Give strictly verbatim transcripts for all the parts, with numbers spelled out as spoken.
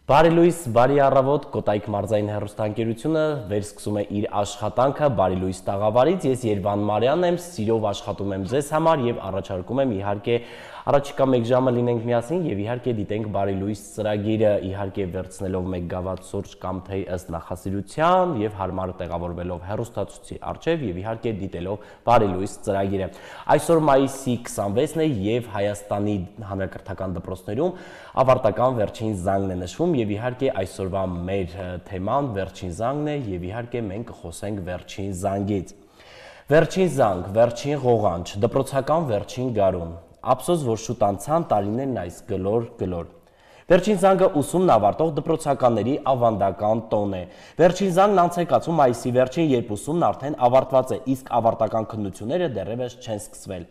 Բարի լույս, բարի առավոտ, Կոտայք մարզային հեռուստաընկերությունը վերսկսում է իր աշխատանքը Բարի լույս տաղավարից, ես Երվան Մարյանն եմ, սիրով աշխատում եմ ձեզ համար եւ առաջարկում եմ իհարկե առաջիկա մեկ ժամը լինենք միասին եւ իհարկե դիտենք Բարի լույս ծրագիրը, իհարկե վերցնելով մեկ գավաթ սուրճ կամ թե ըստ նախասիրության եւ հարմար տեղավորվելով հեռուստացույցի առջեւ եւ իհարկե դիտելով Բարի լույս ծրագիրը։ Այսօր մայիսի քսանվեցն է եւ Հայաստանի հանրակրթական դպրոցներում ավարտական վերջին զանգն է նշվում եւ իհարկե այսօրվա մեր թեման վերջին զանգն է եւ իհարկե մենք կխոսենք վերջին զանգից։ Վերջին զանգ, վերջին ղողանջ, դպրոցական վերջին գարուն։ Ափսոս, որ շուտ անցան տարիներն այս գլոր գլոր։ Վերջին զանգը ուսումն ավարտող դպրոցականների ավանդական տոն է։ Վերջին զանգն անց է կացվում մայիսի վերջին, երբ ուսումն արդեն ավարտված է, իսկ ավարտական քննությունները դեռևս չեն սկսվել։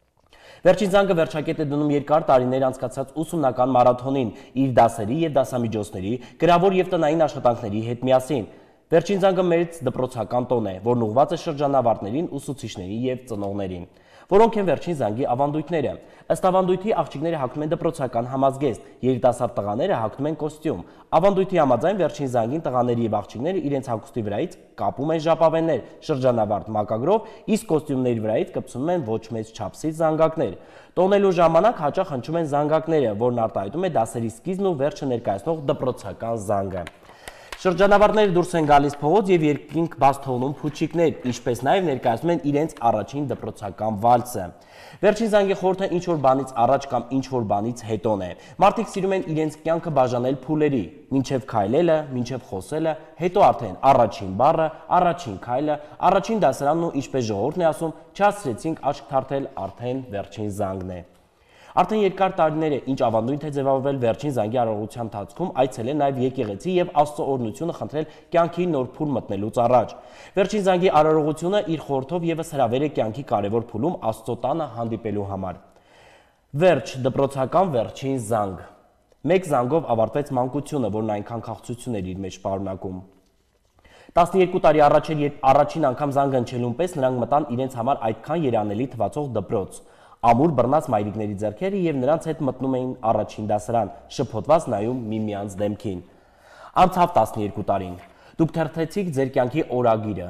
Վերջին զանգը վերջակետ է դնում երկար տարիներ անցկացած ուսումնական մարաթոնին, իր դասերի եւ դասամիջոցների, գրավոր եւ տնային աշխատանքների հետ միասին։ Վերջին զանգը մեծ դպրոցական տոն է, որն ուղղված է շրջանավարտներին, ուսուցիչներին եւ ծնողներին, որոնք են վերջին զանգի ավանդույթները։ Ըստ ավանդույթի աղջիկները հագնում են դպրոցական համազգեստ, երիտասարդ տղաները հագնում են կոստյում։ Ավանդույթի համաձայն վերջին զանգին տղաները եւ աղջիկները իրենց հագուստի վրայից կապում են ժապավեններ, շրջանավարտ մակագրով, իսկ կոստյումների վրայից կպցնում են ոչ մեծ չափսի զանգակներ։ Տոնելու ժամանակ հաճախ հնչում են զանգակները, որն արտահայտում է դասերի սկիզբն ու վերջը ներկայացնող դպրոցական զանգը։ Շրջանավարտները դուրս են գալիս փողոց եւ երկինք բաց թողնում փուչիկներ, ինչպես նաեւ ներկայացնում են իրենց առաջին դպրոցական վալսը։ Վերջին զանգի խորհուրդը ինչ որ բանից առաջ կամ ինչ որ բանից հետոն է։ Մարդիկ սիրում են իրենց կյանքը բաժանել փուլերի, մինչև քայլելը, մինչև խոսելը, հետո արդեն առաջին բառը, առաջին քայլը, առաջին դասարանն ու ինչպես ժողովուրդն է ասում, չհասցրեցինք աչք թարթել, արդեն վերջին զանգն է։ Արդեն երկար տարիներ է, ինչ ավանդույթ է ձևավորվել վերջին զանգի արարողության ընթացքում այցելել նաև եկեղեցի եւ Աստծո օրհնությունը խնդրել կյանքի նոր փուլ մտնելուց առաջ։ Վերջին զանգի արարողությունը իր խորհրդով եւս հրավեր է կյանքի կարևոր փուլում Աստծո տանը հանդիպելու համար։ Վերջ, դպրոցական վերջին զանգ։ Մեկ զանգով ավարտվեց մանկությունը, որն այնքան քաղցրություն էր իր մեջ պարունակում։ տասներկու տարի առաջ էր, երբ առաջին անգամ զանգը հնչելուն պես նրանք մտան իրենց համար այդքան երանելի թվացող դպրոց։ Ամուր բռնած մայրիկների ձեռքերը եւ նրանց հետ մտնում էին առաջին դասարան, շփոթված նայում միմյանց դեմքին։ Անցավ տասներկու տարին։ Դուք թերթեցիք ձեր կյանքի օրագիրը,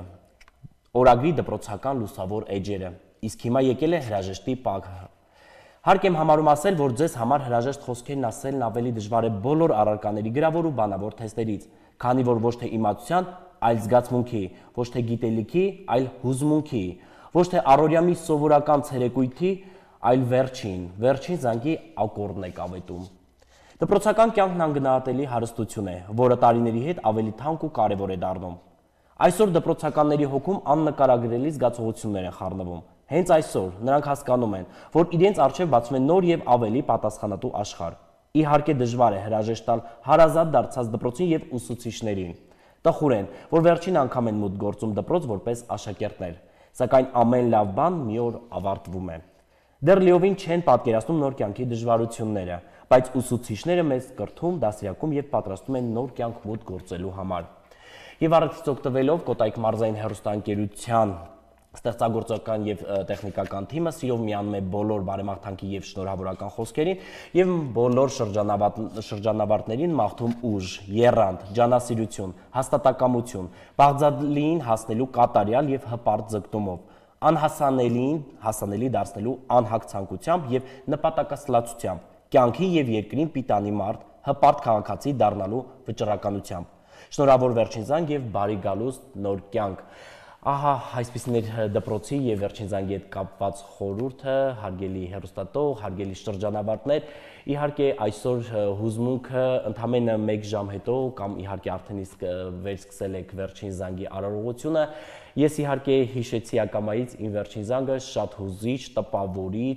օրագրի դպրոցական լուսավոր էջերը, իսկ հիմա եկել է հրաժեշտի պահը։ Հարկ եմ համարում ասել, որ ձեզ համար հրաժեշտ խոսքերն ասելն ավելի դժվար է բոլոր առարկաների գրավոր ու բանավոր թեստերից, քանի որ ոչ թե իմացության, այլ զգացմունքի, ոչ թե գիտելիքի, այլ հուզմունքի, ոչ թե առօրյա մի սովորական ցերեկույթի, այլ վերջին, վերջին զանգի ակորդն է կավետում։ Դպրոցական կյանքն անգնահատելի հարստություն է, որը տարիների հետ ավելի թանկ ու կարևոր է դառնում։ Այսօր դպրոցականների հոգում աննկարագրելի զգացողություններ են խառնվում։ Հենց այսօր նրանք հասկանում են, որ իրենց առջև բացվում է նոր եւ ավելի պատասխանատու աշխարհ։ Իհարկե դժվար է հրաժեշտ տալ հարազատ դարձած դպրոցին եւ ուսուցիչներին։ Տխուր են, որ վերջին անգամ են մուտք գործում դպրոց որպես աշակերտներ, սակայն ամեն լավ բան մի օր ավարտվում է։ Դեռ լիովին չեն պատկերացնում նոր կյանքի դժվարությունները, բայց ուսուցիչները մեզ կրթում, դասյակում եւ պատրաստում են նոր կյանք մուտք գործելու համար։ Եվ առիթից օգտվելով Կոտայք մարզային հեռուստաընկերության ստեղծագործական եւ տեխնիկական թիմը սիրով միանում է բոլոր բարեմաղթանքի եւ շնորհավորական խոսքերին եւ բոլոր շրջանավարտներին մաղթում ուժ, եռանդ, ջանասիրություն, հաստատակամություն, բաղձալիին հասնելու կատարյալ եւ հպարտ ձգտումով, անհասանելիին հասանելի դարձնելու անհագ ցանկությամբ եւ նպատակասլացությամբ, կյանքի եւ երկրին պիտանի մարդ, հպարտ քաղաքացի դառնալու վճռականությամբ։ Շնորհավոր վերջին զանգ եւ բարի գալուստ նոր կյանք։ Ահա այսպիսին էր դպրոցի եւ վերջին զանգի հետ կապված խորհուրդը, հարգելի հեռուստատող, հարգելի շրջանավարտներ, իհարկե այսօր հուզմունքը ընդամենը մեկ ժամ հետո կամ իհարկե արդեն իսկ վերսկսել եք վերջին զանգի արարողությունը, ես իհարկե հիշեցի ակամայից իմ վերջին զանգը շատ հուզիչ, տպավորիչ,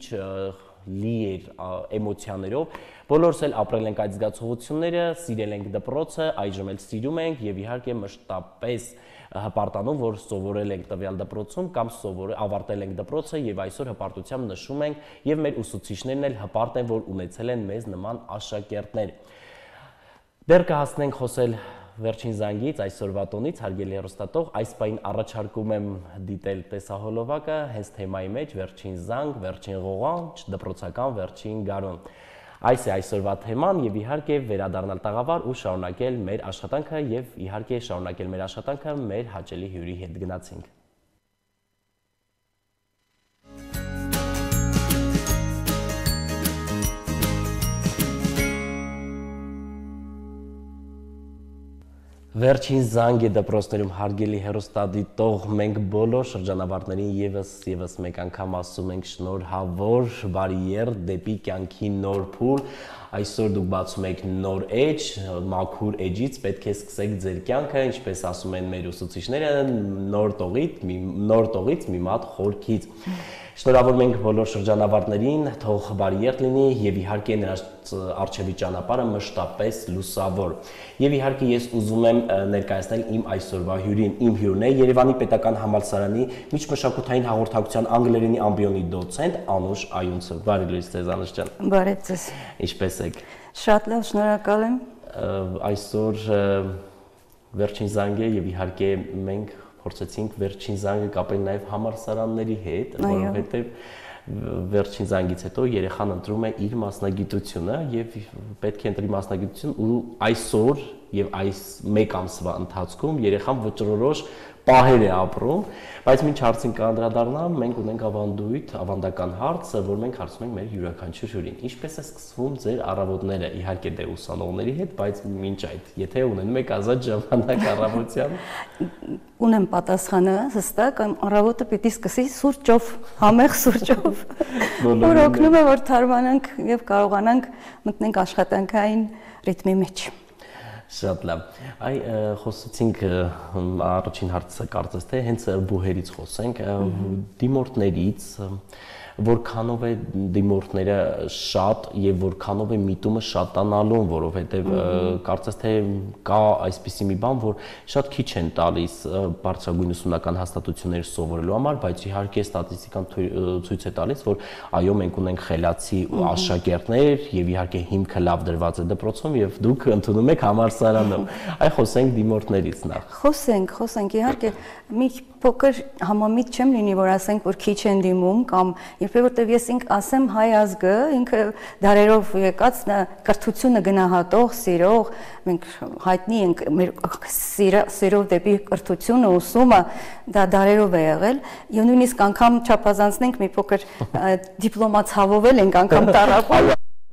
լի էր էմոցիաներով, բոլորս էլ ապրել ենք այդ զգացողությունները, սիրել ենք դպրոցը, այժմ էլ սիրում ենք եւ իհարկե մշտապես հպարտանում, որ սովորել ենք տվյալ դպրոցում կամ ավարտել ենք դպրոցը եւ այսօր հպարտությամբ նշում ենք եւ մեր ուսուցիչներն էլ հպարտ են, որ ունեցել են մեզ նման աշակերտներ։ Դեռ կհասնենք խոսել վերջին զանգից, այսօրվա տոնից, հարգելի հեռուստատող, այս պահին առաջարկում եմ դիտել տեսահոլովակը հենց թեմայի մեջ, վերջին զանգ, վերջին ղողանջ, դպրոցական վերջին գարուն։ Այս է այսօրվա թեման եւ իհարկե վերադառնալ տաղավար ու շարունակել մեր աշխատանքը եւ իհարկե շարունակել մեր աշխատանքը մեր հաճելի հյուրի հետ գնացինք։ Վերջին զանգ է դպրոցներում հարգելի հեռուստադիտող, մենք բոլոր շրջանավարտներին եւս եւս մեկ անգամ ասում ենք շնորհավոր, բարի երթ դեպի կյանքի նոր փուլ։ Այսօր դուք բացում եք նոր էջ, մաքուր էջից պետք է սկսեք ձեր կյանքը, ինչպես ասում են մեր ուսուցիչները, նոր տողից, նոր տողից մի մատ խորքից։ Շնորհավոր մենք բոլոր շրջանավարտներին, թող բարի երթ լինի եւ իհարկե նրանց առջևի ճանապարհը մշտապես լուսավոր։ Եվ իհարկե ես ուզում եմ ներկայացնել իմ այսօրվա հյուրին, իմ հյուրն է Երևանի Պետական Համալսարանի միջմշակութային հաղորդակցության անգլերենի ամբիոնի դոցենտ Անուշ Այունցը։ Բարի լույս ձեզ, Անուշ ջան։ Բարև ձեզ։ Ինչպե՞ս եք։ Շատ լավ, շնորհակալ եմ։ Այսօր վերջին զանգ է եւ իհարկե մենք փորձեցինք վերջին զանգը կապել նաև համալսարանների հետ, որովհետև վերջին զանգից հետո երեխան ընտրում է իր մասնագիտությունը եւ պետք է ընտրի մասնագիտություն ու այսօր եւ այս մեկ ամսվա ընթացքում երեխան վճռորոշ պահեր է ապրում, բայց մինչ հարցին կանդրադառնամ, մենք ունենք ավանդույթ, ավանդական հարց, որ մենք հարցնում ենք մեր յուրաքանչյուր հյուրին։ Ինչպես է սկսվում ձեր առավոտները, իհարկե դե ուսանողների հետ, բայց մինչ այդ, եթե ունենում եք ազատ ժամանակ առավոտյան։ Ունեմ պատասխանը հստակ, առավոտը պիտի սկսի սուրճով, համեղ սուրճով, որ օգնում է, որ թարմանանք եւ կարողանանք մտնենք աշխատանքային ռիթմի մեջ։ Շատ լավ։ Այ խոսեցինք առաջին հարցը կարծես թե հենց բուհերից խոսենք, դիմորդներից որքանով է դիմորդները շատ եւ որքանով է միտումը շատանալուն, որովհետեւ կարծես թե կա այսպիսի մի բան, որ շատ քիչ են տալիս բարձրագույն ուսումնական հաստատություններ սովորելու համար, բայց իհարկե ստատիստիկան ցույց է տալիս, որ այո, մենք ունենք խելացի աշակերտներ եւ իհարկե հիմքը լավ դրված է դպրոցում եւ դուք ընդունում եք համալսարանում։ Այ խոսենք դիմորդներից նախ։ Խոսենք, խոսենք, իհարկե մի փոքր համամիտ չեմ լինի, որ ասենք, որ քիչ են դիմում կամ երբ որտեվ ես ինք ասեմ հայ ազգը, ինքը դարերով եկած կրթությունը գնահատող, սիրող, մենք հայտնի ենք մեր սիրով դեպի կրթությունը, ուսումը, դա դարերով է եղել, եւ նույնիսկ անգամ չափազանցնենք մի փոքր դիպլոմացավովել ենք անգամ տարապել։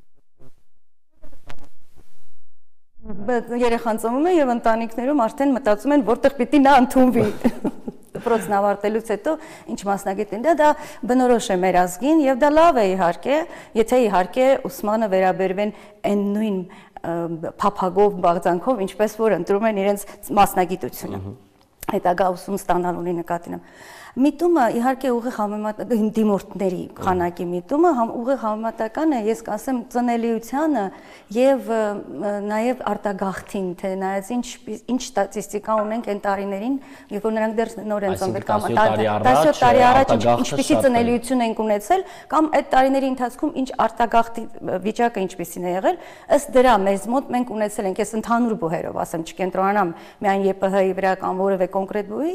Երեխան ծնվում է եւ ընտանիքներում արդեն մտածում են, որտեղ պիտի նա ընդունվի։ Դպրոցն ավարտելուց հետո ինչ մասնագետ են, դա բնորոշ է մեր ազգին եւ դա լավ է իհարկե, եթե իհարկե ուսմանը վերաբերվեն այն նույն փափագով, բաղձանքով, ինչպես որ ընտրում են իրենց մասնագիտությունը։ Հետագա ուսում ստանալու նկատի ունեմ։ Միտումը իհարկե ուղիղ համեմատական դիմորդների քանակի միտումը ուղիղ համեմատական է, ես կասեմ ծնելիությանը եւ նաեւ արտագաղթին, թե նայած ինչ ինչ ստատիստիկա ունենք այն տարիներին, երբ որ նրանք դեռ նոր են ծնվել կամ տասնյոթ տարի առաջ ինչպիսի ծնելիություն ենք ունեցել կամ այդ տարիների ընթացքում ինչ արտագաղթի վիճակը ինչպիսին է եղել, ըստ դրա մեզ մոտ մենք ունեցել ենք, ես ընդհանուր բուհերով ասեմ, չկենտրոնանամ միայն ԵՊՀ-ի վրա կամ որևէ կոնկրետ բուհի,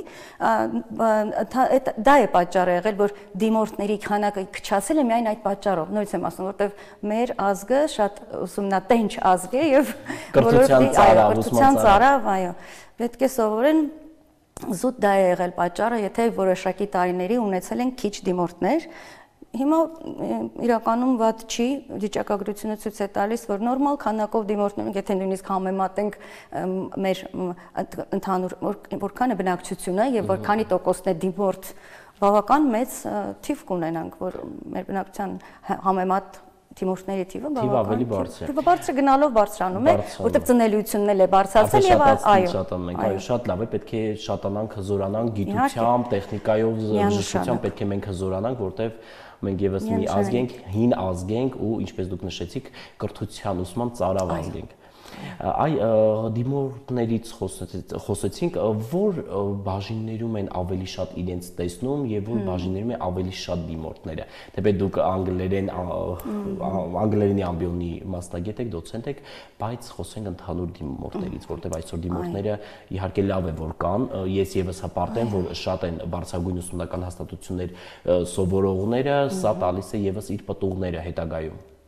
դա է պատճառը եղել, որ դիմորդների քանակը քչացել է միայն այդ պատճառով, նույնիսկ եմ ասում, որովհետև մեր ազգը շատ ուսումնատենչ ազգ է եւ կրթության ծարավ, այո, պետք է սովորեն զուտ դա է եղել պատճառը, եթե որոշակի տարիների ունեցել են քիչ դիմորդներ, հիմա իրականում վատ չի, վիճակագրությունը ցույց է տալիս, որ նորմալ քանակով դիմորդներ, եթե նույնիսկ համեմատենք մեր ընդհանուր որքան է բնակչությունը եւ որքանի տոկոսն է դիմորդ, բավական մեծ թիվ կունենանք, որ մեր բնակչության համեմատ դիմորդների թիվը բավական թիվը բարձր գնալով բարձրանում է, որտեղ ծնելիությունն էլ է բարձրացել եւ այո, այո, շատ լավ է, պետք է շատանանք, հզորանանք գիտությամբ, տեխնիկայով, բժշկությամբ պետք է մենք հզորանանք, որտեղ մենք եւս մի ազգ ենք, հին ազգ ենք ու ինչպես դուք նշեցիք, կրթության ուսման ծարավ ազգ ենք։ Այ դիմորդներից խոսեցինք, որ բաժիններում են ավելի շատ իրենց տեսնում եւ որ բաժիններում է ավելի շատ դիմորդները։ Թեպետ դուք անգլերեն անգլերենի ամբիոնի մասնագետ եք, դոցենտ եք, բայց խոսենք ընդհանուր դիմորդներից, որտեղ այսօր դիմորդները իհարկե լավ է որ կան, ես եւս հպարտեմ, որ շատ են բարձրագույն ուսումնական հաստատություններ սովորողները, սա տալիս է եւս իր պտուղները հետագայում։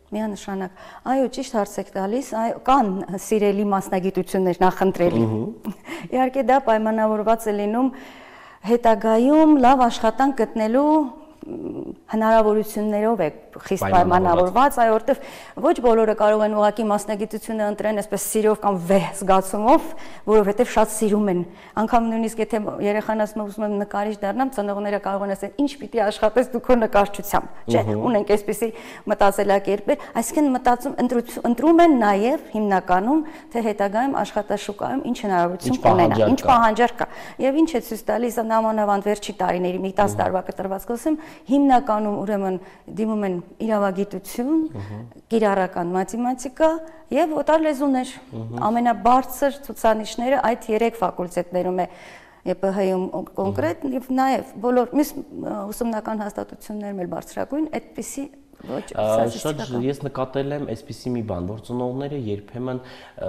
Միանշանակ։ Այո, ճիշտ հարց եք տալիս, այո, կան սիրելի մասնագիտություններ նախընտրելի։ Իհարկե դա պայմանավորված է լինում հետագայում լավ աշխատանք գտնելու հնարավորություններով է խիստ պայմանավորված, այո, որտեվ ոչ բոլորը կարող են ուղղակի մասնագիտությունը ընտրեն այսպես սիրով կամ վեհ զգացումով, որովհետև շատ սիրում են։ Անկամ նույնիսկ եթե երեխան ասում է ուզում եմ նկարիչ դառնամ, ծնողները կարող են ասել, ինչ պիտի աշխատես դու քո նկարչությամբ։ Չէ, ունենք այսպիսի մտածելակերպեր, այսինքն մտածում ընտրում են նաև հիմնականում, թե հետագայում աշխատաշուկայում ինչ հնարավորություն կունենա, ինչ պահանջարկ կա։ Եվ ինչ է ցույց տալիս նամանավանդ վերջի տարիների մի տասը տարվա կտրված կոսեմ, հիմնականում ուրեմն դիմում են իրավագիտություն, կիրառական մաթեմատիկա եւ օտար լեզուներ։ Ամենաբարձր ցուցանիշները այդ երեք ֆակուլտետներում է ԵՊՀ-ում կոնկրետ եւ նաեւ բոլոր մյուս ուսումնական հաստատություններում էլ բարձրագույն այդպիսի ոչ շատ ես նկատել եմ այսպիսի մի բան, որ ծնողները երբեմն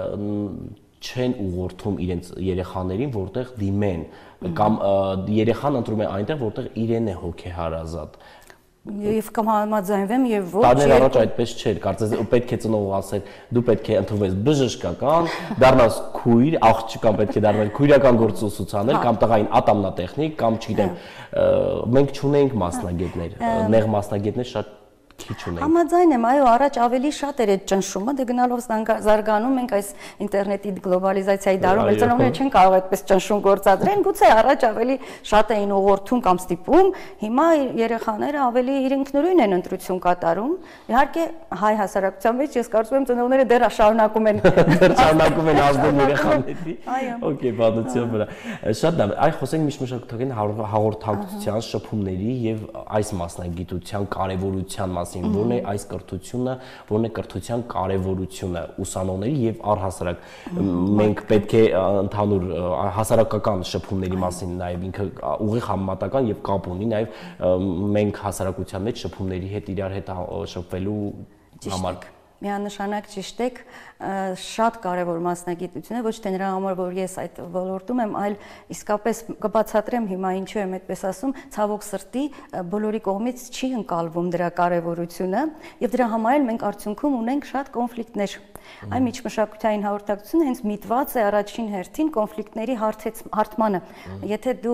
չեն ուղղորդում իրենց երեխաներին, որտեղ դիմեն կամ երեխան ընտրում է այնտեղ, որտեղ իրեն է հոգեհարազատ։ Եվ կամ համաձայնվեմ եւ ոչ։ Տարիներ առաջ այդպես չէր, կարծես պետք է ծնողը ասել, դու պետք է ընդունվես բժշկական, դառնաս քույր, աղջկան պետք է դառնալ քույրական գործունեություններ կամ տղային ատամնատեխնիկ կամ չգիտեմ, մենք չունենք մասնագետներ, նեղ մասնագետներ շատ քիչ ունենք։ Համաձայն եմ, այո, առաջ ավելի շատ էր այդ ճնշումը, դե գնալով զարգանում ենք այս ինտերնետի գլոբալիզացիայի դարում, ծնողները չեն կարող այդպես ճնշում գործադրեն, գուցե առաջ ավելի շատ էին ուղղորդում կամ ստիպում, հիմա երեխաները ավելի ինքնուրույն են ընտրություն կատարում։ Իհարկե, հայ հասարակության մեջ ես կարծում եմ ծնողները դեռ շարունակում են դեռ շարունակում են ազդել երեխաների։ Okay, բանության վրա։ Շատ լավ, այ խոսենք միջմշակութային հաղորդակցության, շփումների եւ այս մասնագիտության կարեւորության մասին, որն է այս կրթությունը, որն է կրթության կարևորությունը ուսանողների եւ առհասարակ մենք պետք է ընդհանուր հասարակական շփումների մասին նաեւ ինքը ուղիղ համեմատական եւ կապ ունի նաեւ մենք հասարակության մեջ շփումների հետ իրար հետ շփվելու համար։ Միանշանակ ճիշտ եք, շատ կարևոր մասնագիտություն է, ոչ թե նրա համար, որ ես այդ ոլորտում եմ, այլ իսկապես կբացատրեմ հիմա ինչու եմ այդպես ասում, ցավոք սրտի բոլորի կողմից չի ընկալվում դրա կարևորությունը եւ դրա համար էլ մենք արդյունքում ունենք շատ կոնֆլիկտներ։ Այն միջմշակութային հաղորդակցությունը հենց միտված է առաջին հերթին կոնֆլիկտների հարթմանը։ Եթե դու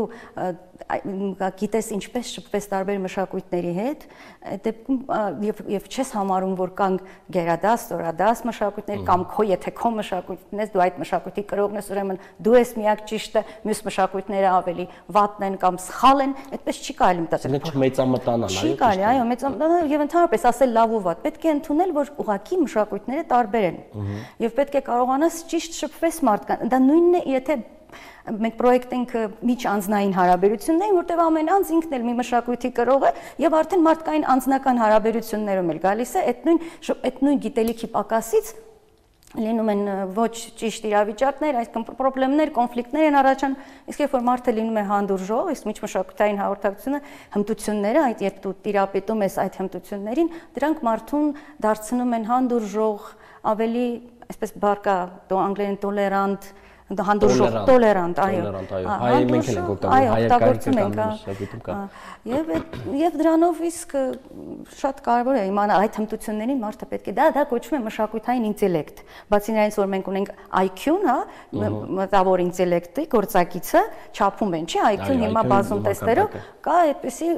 գիտես ինչպես շփվես տարբեր մշակույթների հետ, այդ դեպքում եւ եւ չես համարում, որ կան գերադաս, ստորադաս մշակույթներ կամ քո եթե քո մշակույթն ես, դու այդ մշակույթի կրողն ես, ուրեմն դու ես միակ ճիշտը, մյուս մշակույթները ավելի վատն են կամ սխալ են, այդպես չի կարելի մտածել։ Չմեծամտանալ, այո։ Չի կարելի, այո, մեծամտանալ եւ ընդհանրապես ասել լավ ու վատ, պետք է ընդունել, որ ուղղակի մշակույթները տարբեր են։ Եվ պետք է կարողանաս ճիշտ շփվես մարդկանց։ Դա նույնն է, եթե մենք պրոյեկտ ենք միջանձնային հարաբերություններին, որտեղ ամեն անձ ինքն էլ մի մշակույթի կրող է եւ արդեն մարդկային անձնական հարաբերություններում էլ գալիս է այդ նույն այդ նույն գիտելիքի պակասից լինում են ոչ ճիշտ իրավիճակներ, այսինքն խնդիրներ, կոնֆլիկտներ են առաջանում, իսկ երբ որ մարդը լինում է հանդուրժող, իսկ միջմշակութային հաղորդակցությունը հմտությունները, այդ երբ դու տիրապետում ես այդ հմտություններին, դրանք մարդուն դարձնում են հանդուրժող, ավելի այսպես բարկա անգլերեն տոլերանտ, հանդուրժող, տոլերանտ, այո։ Հայ մենք ենք օգտագործում, հայկական կա։ Եվ եւ դրանով իսկ շատ կարևոր է իմանալ այդ հմտություններին մարդը պետք է դա դա կոչվում է մշակութային ինտելեկտ։ Բացի նրանից, որ մենք ունենք I Q-ն, հա, մտավոր ինտելեկտի գործակիցը, չափում են, չի I Q-ն հիմա բազում տեստերով, կա այդպեսի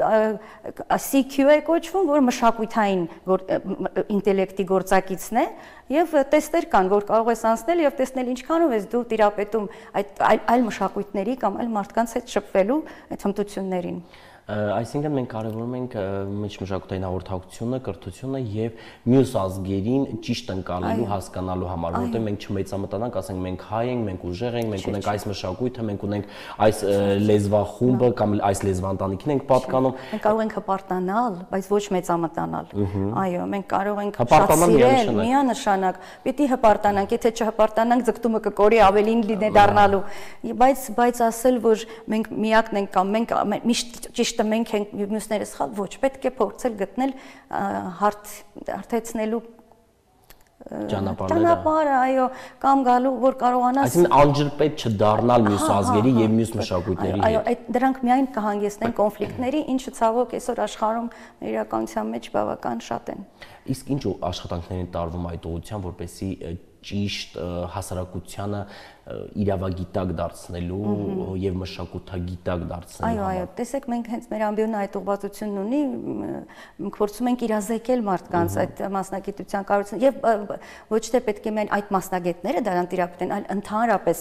C Q է կոչվում, որ մշակութային ինտելեկտի գործակիցն է, եւ տեստեր կան, որ կարող ես անցնել եւ տեսնել ինչքանով ես դու տիրապետում այդ այլ մշակույթների կամ այլ մարդկանց հետ շփվելու այդ հմտություններին։ Այսինքն մենք կարևորում ենք միջմշակութային հաղորդակցությունը, կրթությունը եւ մյուս ազգերին ճիշտ ընկալելու, հասկանալու համար, որտեղ մենք չմեծամտանանք, ասենք մենք հայ ենք, մենք ուժեղ ենք, մենք ունենք այս մշակույթը, մենք ունենք այս լեզվախումբը կամ այս լեզվաընտանիքին ենք պատկանում։ Մենք կարող ենք հպարտանալ, բայց ոչ մեծամտանալ։ Այո, մենք կարող ենք շատ սիրել, միանշանակ, պիտի հպարտանանք, եթե չհպարտանանք, ձգտումը կկորի ավելին լինի դառնալու։ Բայց բայց ասել, որ մենք միակն ենք կամ մենք միշտ ճիշտ մենք ենք մյուսները սխալ, ոչ, պետք է փորձել գտնել հարթեցնելու ճանապարհը, այո, կամ գալու, որ կարողանաս Այսինքն անջրպետ չդառնալ մյուս ազգերի եւ մյուս մշակույթների հետ։ Այո, այդ դրանք միայն կհանգեցնեն կոնֆլիկտների, ինչը ցավոք այսօր աշխարհում մեր իրականության մեջ բավական շատ են։ Իսկ ինչ աշխատանքներ են տարվում այդ ուղղությամբ, որպեսզի ճիշտ հասարակությանը իրավագիտակ դարձնելու եւ մշակութագիտակ դարձնելու։ Այո, այո, տեսեք, մենք հենց մեր ամբիոնը այդ ուղղվածությունն ունի, մենք փորձում ենք իրազեկել մարդկանց այդ մասնագիտության կարողությունը եւ ոչ թե պետք է միայն այդ մասնագետները դրան տիրապետեն, այլ ընդհանրապես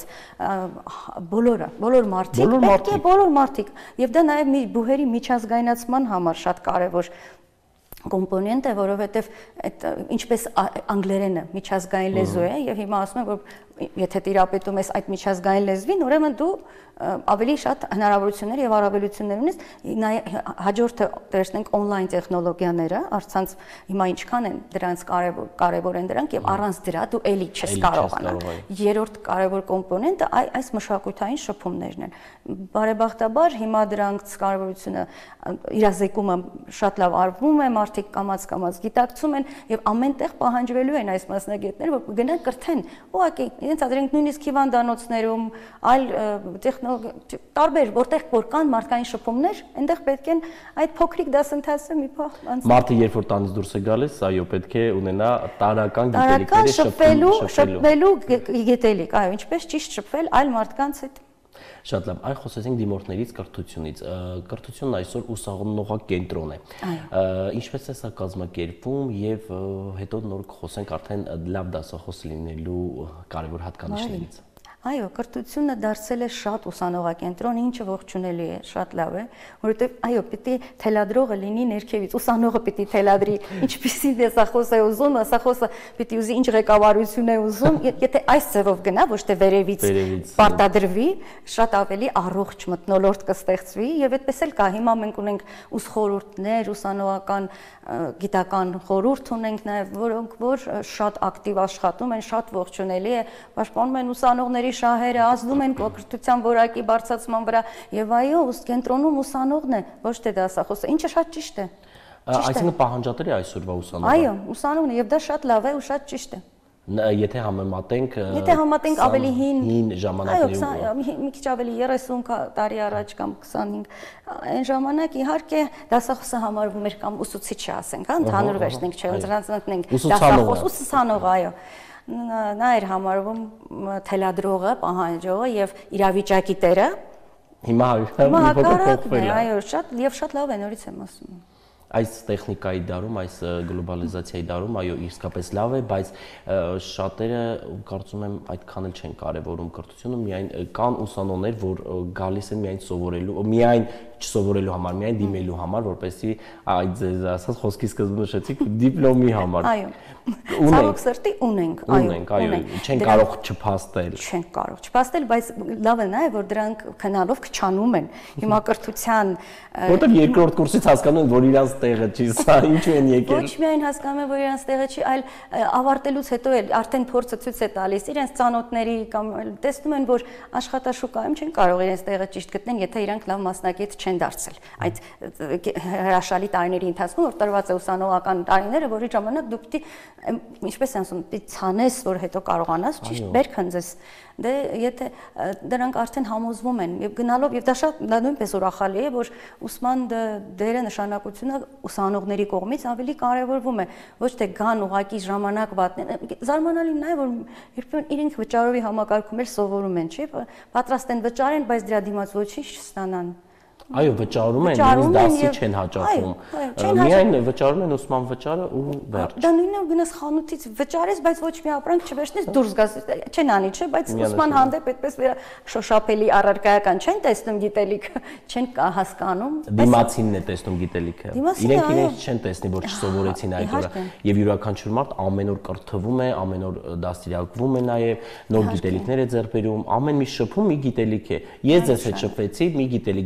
բոլորը, բոլոր մարդիկ, պետք է բոլոր մարդիկ եւ դա նաեւ մի բուհերի միջազգայնացման համար շատ կարեւոր կոմպոնենտ է, որովհետև այդ ինչպես անգլերենը միջազգային լեզու է եւ հիմա ասում եմ, որ եթե տիրապետում ես այդ միջազգային լեզվին, ուրեմն դու ավելի շատ հնարավորություններ եւ առավելություններ ունես, հաջորդը տեսնենք on-line տեխնոլոգիաները, առցանց հիմա ինչքան են դրանց կարևոր կարևոր են դրանք եւ առանց դրա դու էլի չես կարողանա։ Երրորդ կարևոր կոմպոնենտը այս մշակութային շփումներն են։ Բարեբախտաբար հիմա դրանց կարևորությունը իրազեկումը շատ լավ արվում է, մարդիկ կամաց-կամաց գիտակցում են եւ ամենտեղ պահանջվելու են այս մասնագետները, որ գնան կրթեն։ Ուղղակի ինձ ասենք նույնիսկ հիվանդանոցներում, այլ տեխնոլոգիա տարբեր որտեղ որ կան մարդկային շփումներ, այնտեղ պետք են այդ փոքրիկ դասընթացը մի փոխ անցնել։ Մարդը երբ որ տանից դուրս է գալիս, այո, պետք է ունենա տարական գիտելիքների շփվելու, շփվելու գիտելիք, այո, ինչպես ճիշտ շփվել այլ մարդկանց հետ։ Շատ լավ, այ խոսեցինք դիմորդներից կրթությունից։ Կրթությունն այսօր ուսանողակենտրոն է։ Ինչպես է սա կազմակերպվում եւ հետո նոր կխոսենք արդեն լավ դասախոս լինելու կարևոր հատկանիշներից։ Այո, կրթությունը դարձել է շատ ուսանողակենտրոն, ինչը ողջունելի է, շատ լավ է, որովհետև այո, պիտի թելադրողը լինի ներքևից, ուսանողը պիտի թելադրի, ինչպեսի դասախոս է ուզում, դասախոսը պիտի ուզի ինչ ղեկավարություն է ուզում, եթե այս ձևով գնա, ոչ թե վերևից պարտադրվի, շատ ավելի առողջ մթնոլորտ կստեղծվի եւ այդպես էլ կա։ Հիմա մենք ունենք ուսխորհուրդներ, ուսանողական գիտական խորհուրդ ունենք նաեւ, որոնք որ շատ ակտիվ աշխատում են, շատ ողջունելի է, պաշտպանում են ուսանողների շահերը, ազդում են կրթության որակի բարձրացման վրա եւ այո, կենտրոնում ուսանողն է, ոչ թե դասախոսը, ինչը շատ ճիշտ է։ Այսինքն պահանջատեր է այսօրվա ուսանողը։ Այո, ուսանողն է եւ դա շատ լավ է ու շատ ճիշտ է։ Եթե համեմատենք Եթե համեմատենք ավելի հին հին ժամանակներում, այո, մի քիչ ավելի երեսուն տարի առաջ կամ քսանհինգ, այն ժամանակ իհարկե դասախոսը համարվում էր կամ ուսուցիչը, ասենք, հա, ընդհանուր վերջնենք չէ, ընդրանցնենք դասախոս, ուսուցանող, այո։ Նա էր համարվում թելադրողը, պահանջողը եւ իրավիճակի տերը։ Հիմա փոփոխվել է։ Այո, շատ եւ շատ լավ է, նորից եմ ասում։ Այս տեխնիկայի դարում, այս գլոբալիզացիայի դարում, այո, իսկապես լավ է, բայց շատերը կարծում եմ այդքան էլ չեն կարևորում կրթությունը, միայն կան ուսանողներ, որ գալիս են միայն սովորելու, միայն չսովորելու համար, միայն դիմելու համար, որպեսզի այդ ձեզ ասած խոսքի սկզբում նշեցիք դիպլոմի համար։ Այո։ Ցավոք սրտի ունենք, այո։ Ունենք, այո, չեն կարող չփաստել։ Չեն կարող չփաստել, բայց լավ է նա է, որ դրանք քնալով քչանում են։ Հիմա կրթության որտեղ երկրորդ կուրսից հասկանում են, որ իրանց տեղը չի, սա ինչու են եկել։ Ոչ միայն հասկանում են, որ իրանց տեղը չի, այլ ավարտելուց հետո էլ արդեն փորձը ցույց է տալիս իրենց ծանոթների կամ տեսնում են, որ աշխատաշուկայում չեն կարող իրենց տեղը ճիշտ գտնեն, եթե իրանք լավ մասնագետ չեն դարձել։ Այդ հրաշալի տարիների ընթացքում, որ տրված է ուսանողական տարիները, որի ժամանակ դու պիտի ինչպես են ասում, պիտի ցանես, որ հետո կարողանաս ճիշտ բերք հնձես։ Դե եթե դրանք արդեն համոզվում են եւ գնալով եւ դա շատ դա նույնպես ուրախալի է, որ ուսման դերը նշանակությունը ուսանողների կողմից ավելի կարեւորվում է, ոչ թե գան ուղակի ժամանակ վատնեն։ Զարմանալին նա է, որ երբեմն իրենք վճարովի համակարգում էլ սովորում են, չի, պատրաստ են վճարեն, բայց դրա դիմաց ոչինչ չստանան։ Այո, վճարում են, նույնիսկ դասի չեն հաճախում։ Միայն վճարում են ուսման վճարը ու վերջ։ Դա նույնն է գնաս խանութից վճարես, բայց ոչ մի ապրանք չվերցնես, դուրս գաս, չեն անի, չէ, բայց ուսման հանդեպ այդպես շոշափելի առարկայական չեն տեսնում գիտելիքը, չեն հասկանում։ Դիմացինն է տեսնում գիտելիքը։ Իրենք իրենք չեն տեսնի, որ չսովորեցին այդ օրը։ Եվ յուրաքանչյուր մարդ ամեն օր կրթվում է, ամեն օր դաստիարակվում է նաև, նոր գիտելիքներ է ձեռք բերում, ամեն մի շփում մի գիտելիք է։ Ես ձեզ հետ շփվեցի, մի գիտելիք ձեռք բերեցի։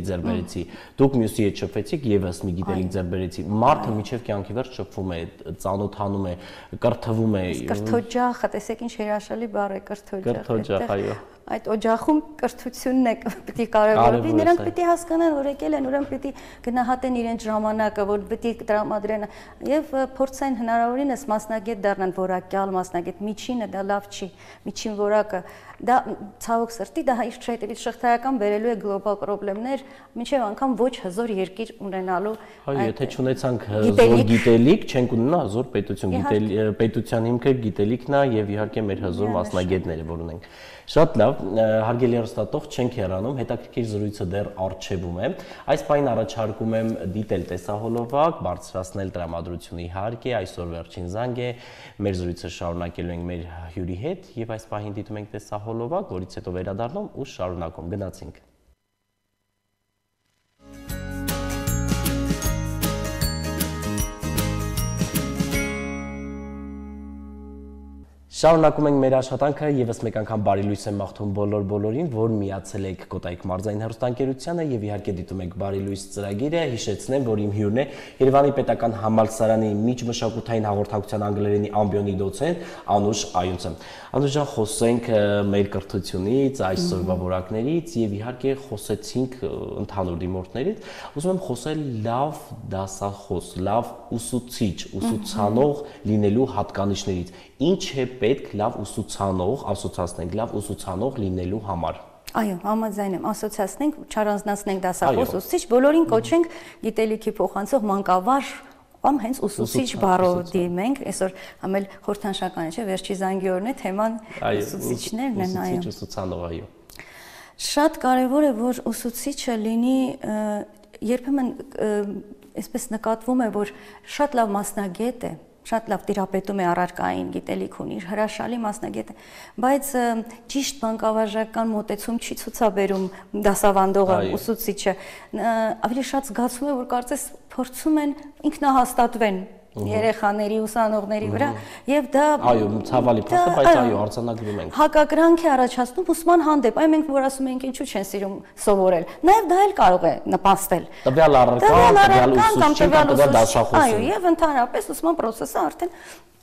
շփվեցի, դուք մյուսի հետ շփվեցիք, եւս մի գիտելիք ձեռք բերեցի։ Մարդը միջև կյանքի վերջ շփվում է, ծանոթանում է, կրթվում է։ Կրթօջախը, տեսեք ինչ հրաշալի բառ է կրթօջախ։ Կրթօջախ, այո։ Այդ օջախում կրթությունն է պիտի կարևորվի, նրանք պիտի հասկանան, որ եկել են, ուրեմն պիտի գնահատեն իրենց ժամանակը, որ պիտի տրամադրեն եւ փորձեն հնարավորինս մասնագետ դառնան, որակյալ մասնագետ, միջինը դա լավ չի, միջին որակը դա ցավոք սրտի դա իր շղթայական բերելու է գլոբալ խնդիրներ, մինչև անգամ ոչ հզոր երկիր ունենալու։ Այո, եթե չունեցանք հզոր գիտելիք, չենք ունենա հզոր պետություն, պետության հիմքը գիտելիքն է եւ իհարկե մեր հզոր մասնագետները, որ ունենք։ Շատ լավ, հարգելի հեռուստատող, չենք հեռանում, հետաքրքիր զրույցը դեռ առջևում է։ Այս պայն առաջարկում եմ դիտել տեսահոլովակ, բարձրացնել տրամադրությունը իհարկե, այսօր վերջին զանգ է, մեր զրույցը շարունակելու ենք մեր հյուրի հետ եւ այս պահին դիտում ենք տեսահոլովակ, որից հետո վերադառնում ու շարունակում։ Գնացինք։ Շարունակում ենք մեր աշխատանքը, եւս մեկ անգամ բարի լույս եմ մաղթում բոլոր բոլորին, որ միացել եք Կոտայք մարզային հեռուստաընկերությանը եւ իհարկե դիտում եք բարի լույս ծրագիրը։ Հիշեցնեմ, որ իմ հյուրն է Երևանի Պետական Համալսարանի միջմշակութային հաղորդակցության անգլերենի ամբիոնի դոցենտ Անուշ Այունցը։ Անուշ ջան, խոսենք մեր կրթությունից, այսօրվա որակներից եւ իհարկե խոսեցինք ընդհանուր դիմորդներից։ Ուզում եմ խոսել լավ դասախոս, լավ ուսուցիչ, ուսուցանող լինելու հատկանիշներից։ Ինչ է պետք լավ ուսուցանող, ասոցացնենք լավ ուսուցանող լինելու համար։ Այո, համաձայն եմ, ասոցացնենք, չառանձնացնենք դասախոս, ուսուցիչ, բոլորին կոչենք գիտելիքի փոխանցող մանկավար կամ հենց ուսուցիչ բառով դիմենք, այսօր համել խորհրդանշական է, չէ՞, վերջի զանգի օրն է, թեման ուսուցիչներն են, այո։ Ուսուցիչ, ուսուցանող, այո։ Շատ կարևոր է, որ ուսուցիչը լինի, երբեմն այսպես նկատվում է, որ շատ լավ մասնագետ է, շատ լավ տիրապետում է առարկային գիտելիք ունի, հրաշալի մասնագետ է, բայց ճիշտ բանկավարժական մոտեցում չի ցուցաբերում դասավանդողը, ուսուցիչը, ավելի շատ զգացում է, որ կարծես փորձում են ինքնահաստատվեն երեխաների, ուսանողների վրա եւ դա այո, ցավալի փաստ է, բայց այո, արձանագրում ենք։ Հակակրանք է առաջացնում ուսման հանդեպ, այ մենք որ ասում ենք ինչու չեն սիրում սովորել։ Նաեւ դա էլ կարող է նպաստել։ Տվյալ առարկան, տվյալ ուսուցչի կամ տվյալ դասախոսի։ Այո, եւ ընդհանրապես ուսման process-ը արդեն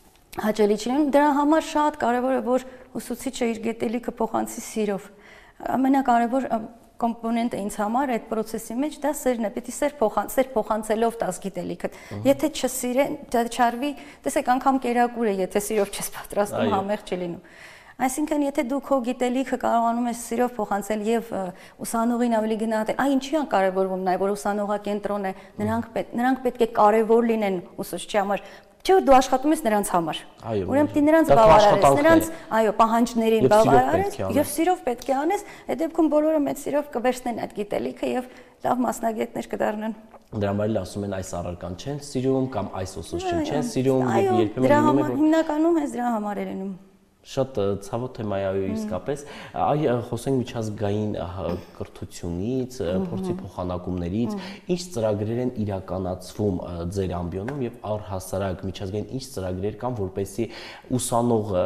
հաճելի չի լինում։ Դրա համար շատ կարեւոր է, որ ուսուցիչը իր գիտելիքը փոխանցի սիրով։ Ամենակարևոր կոմպոնենտը ինձ համար այդ process-ի մեջ դա սերն է, պիտի սեր փոխանցել, փոխանցելով տաս գիտելիքը։ Եթե չսիրեն, չարվի, տեսեք, անգամ կերակուր է, եթե սիրով չես պատրաստում, համեղ չի լինում։ Այսինքն, եթե դու քո գիտելիքը կարողանում ես սիրով փոխանցել եւ ուսանողին ավելի գնահատել, այ ինչի է կարևորվում նաեւ որ ուսանողակենտրոն է, նրանք նրանք պետք է կարևոր լինեն ուսուցչի համար։ Չէ՞ որ դու աշխատում ես նրանց համար։ Ուրեմն պիտի նրանց բավարարես, նրանց, այո, պահանջներին բավարարես եւ սիրով պետք է անես, այդ դեպքում բոլորը մեծ սիրով կվերցնեն այդ գիտելիքը եւ լավ մասնագետներ կդառնան։ Դրա համար ասում են այս առարկան չեն սիրում կամ այս ուսուցչին չեն սիրում եւ երբեմն լինում է որ հիմնականում հենց դրա համար է լինում։ Շատ ցավոտ թեմա է այո իսկապես, այ խոսենք միջազգային կրթությունից, փորձի փոխանակումներից, ինչ ծրագրեր են իրականացվում ձեր ամբիոնում եւ առհասարակ միջազգային ինչ ծրագրեր կան, որպեսզի ուսանողը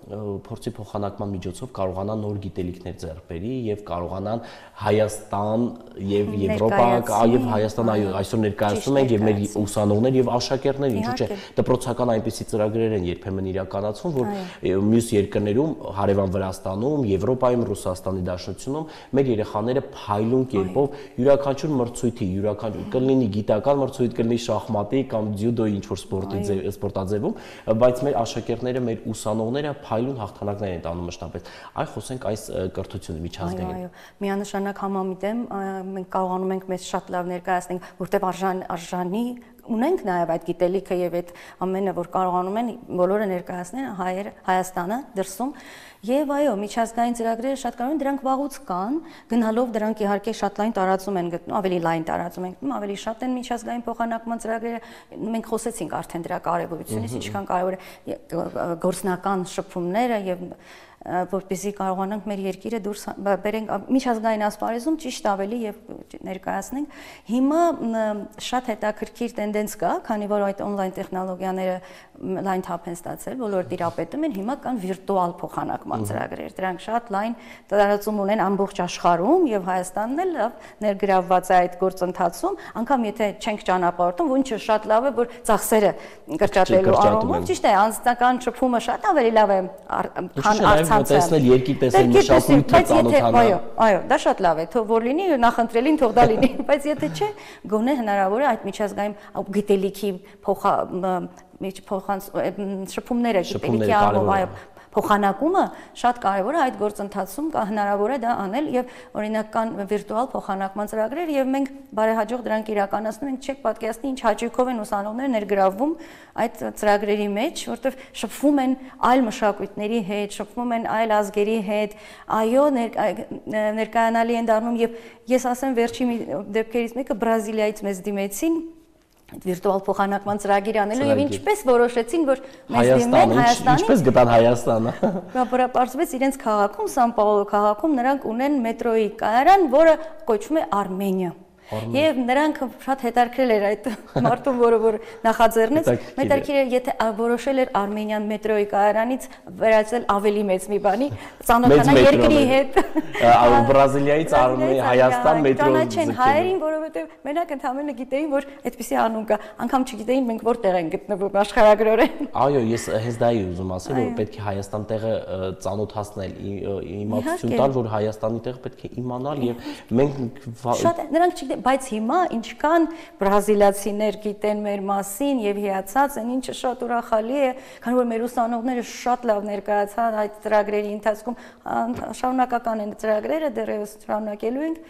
փորձի փոխանակման միջոցով կարողանա նոր գիտելիքներ ձեռք բերի եւ կարողանան Հայաստան եւ Եվրոպա եւ Հայաստան այո այսօր ներկայացնում են եւ մեր ուսանողներ եւ աշակերտներ ինչու՞ չէ դպրոցական այնպիսի ծրագրեր են երբեմն իրականացվում որ մյուս երկրներում հարևան Վրաստանում, Եվրոպայում, Ռուսաստանի Դաշնությունում մեր երեխաները փայլուն կերպով յուրաքանչյուր մրցույթի, յուրաքանչյուր կլինի գիտական մրցույթ, կլինի շախմատի կամ ձյուդոյի ինչ որ սպորտի սպորտաձևում, բայց մեր աշակերտները, մեր ուսանողները փայլուն հաղթանակներ են տանում մշտապես։ Այ խոսենք այս կրթությունը միջազգային։ Այո, միանշանակ համամիտ եմ, մենք կարողանում ենք մեզ շատ լավ ներկայացնել, որտեղ արժան արժանի ունենք նաև այդ գիտելիքը եւ այդ ամենը որ կարողանում են բոլորը ներկայացնել հայերը Հայաստանը դրսում եւ այո միջազգային ծրագրերը շատ կարող են դրանք վաղուց կան գնալով դրանք իհարկե շատ լայն տարածում են գտնում ավելի լայն տարածում են գտնում ավելի շատ են միջազգային փոխանակման ծրագրերը մենք խոսեցինք արդեն դրա կարեւորությունից ինչքան կարեւոր է գործնական շփումները եւ որպեսզի կարողանանք մեր երկիրը դուրս բերենք միջազգային ասպարեզում ճիշտ ավելի եւ ներկայացնենք։ Հիմա շատ հետաքրքիր տենդենս կա, քանի որ այդ on-line տեխնոլոգիաները լայն թափ են ստացել, բոլոր տիրապետում են, հիմա կան վիրտուալ փոխանակման ծրագրեր։ Դրանք շատ լայն տարածում ունեն ամբողջ աշխարհում եւ Հայաստանն էլ ներգրավված է այդ գործընթացում, անգամ եթե չենք ճանապարհորդում, ինչը շատ լավ է, որ ծախսերը կրճատելու առումով, ճիշտ է, անձնական շփումը շատ ավելի լավ է, քան արցանցը։ Տեսնել երկիր, տեսնել մշակույթը, ծանոթանալ։ Այո, այո, դա շատ լավ է, թող որ լինի, նախընտրելին թող դա լինի, բայց եթե չէ, գոնե հնարավոր է այդ միջազգային գիտելիքի փոխա փոխանց շփումները, գիտելիքի առումով, այո, փոխանակումը շատ կարևոր է այդ գործընթացում կա հնարավոր է դա անել եւ օրինակ կան վիրտուալ փոխանակման ծրագրեր եւ մենք բարեհաջող դրանք իրականացնում ենք, չեք պատկերացնի ինչ հաճույքով են ուսանողները ներգրավվում այդ ծրագրերի մեջ, որտեղ շփվում են այլ մշակույթների հետ, շփվում են այլ ազգերի հետ, այո, ներկայանալի են դառնում եւ ես ասեմ վերջի դեպքերից մեկը Բրազիլիայից մեզ դիմեցին վիրտուալ փոխանակման ծրագիր անելու եւ ինչպես որոշեցին, որ մեզ դիմեն Հայաստանին, ինչպես գտան Հայաստանը։ Պարզվեց իրենց քաղաքում, Սան Պաուլո քաղաքում նրանք ունեն մետրոյի կայարան, որը կոչվում է Արմենիա։ Եվ նրանք շատ հետաքրքրել էր այդ մարդուն, որը որ նախաձեռնեց, հետաքրքիր էր, եթե որոշել էր Արմենիան մետրոյի կայարանից վերածել ավելի մեծ մի բանի, ծանոթանալ երկրի հետ։ Բրազիլիայից Հայաստան մետրո։ Ճանաչեն հայերին, որովհետև մենակ ընդհանրապես գիտեին, որ այդպիսի անուն կա, անգամ չգիտեին մենք որտեղ են գտնվում աշխարհագրորեն։ Այո, ես հենց դա էի ուզում ասել, որ պետք է Հայաստան տեղը ծանոթացնել, իմացություն տալ, որ Հայաստանի տեղը պետք է իմանալ եւ մենք շատ նրանք չգիտեն, բայց հիմա ինչքան բրազիլացիներ գիտեն մեր մասին եւ հիացած են, ինչը շատ ուրախալի է, քանի որ մեր ուսանողները շատ լավ ներկայացան այդ ծրագրերի ընթացքում, շարունակական են ծրագրերը, դեռևս շարունակելու ենք։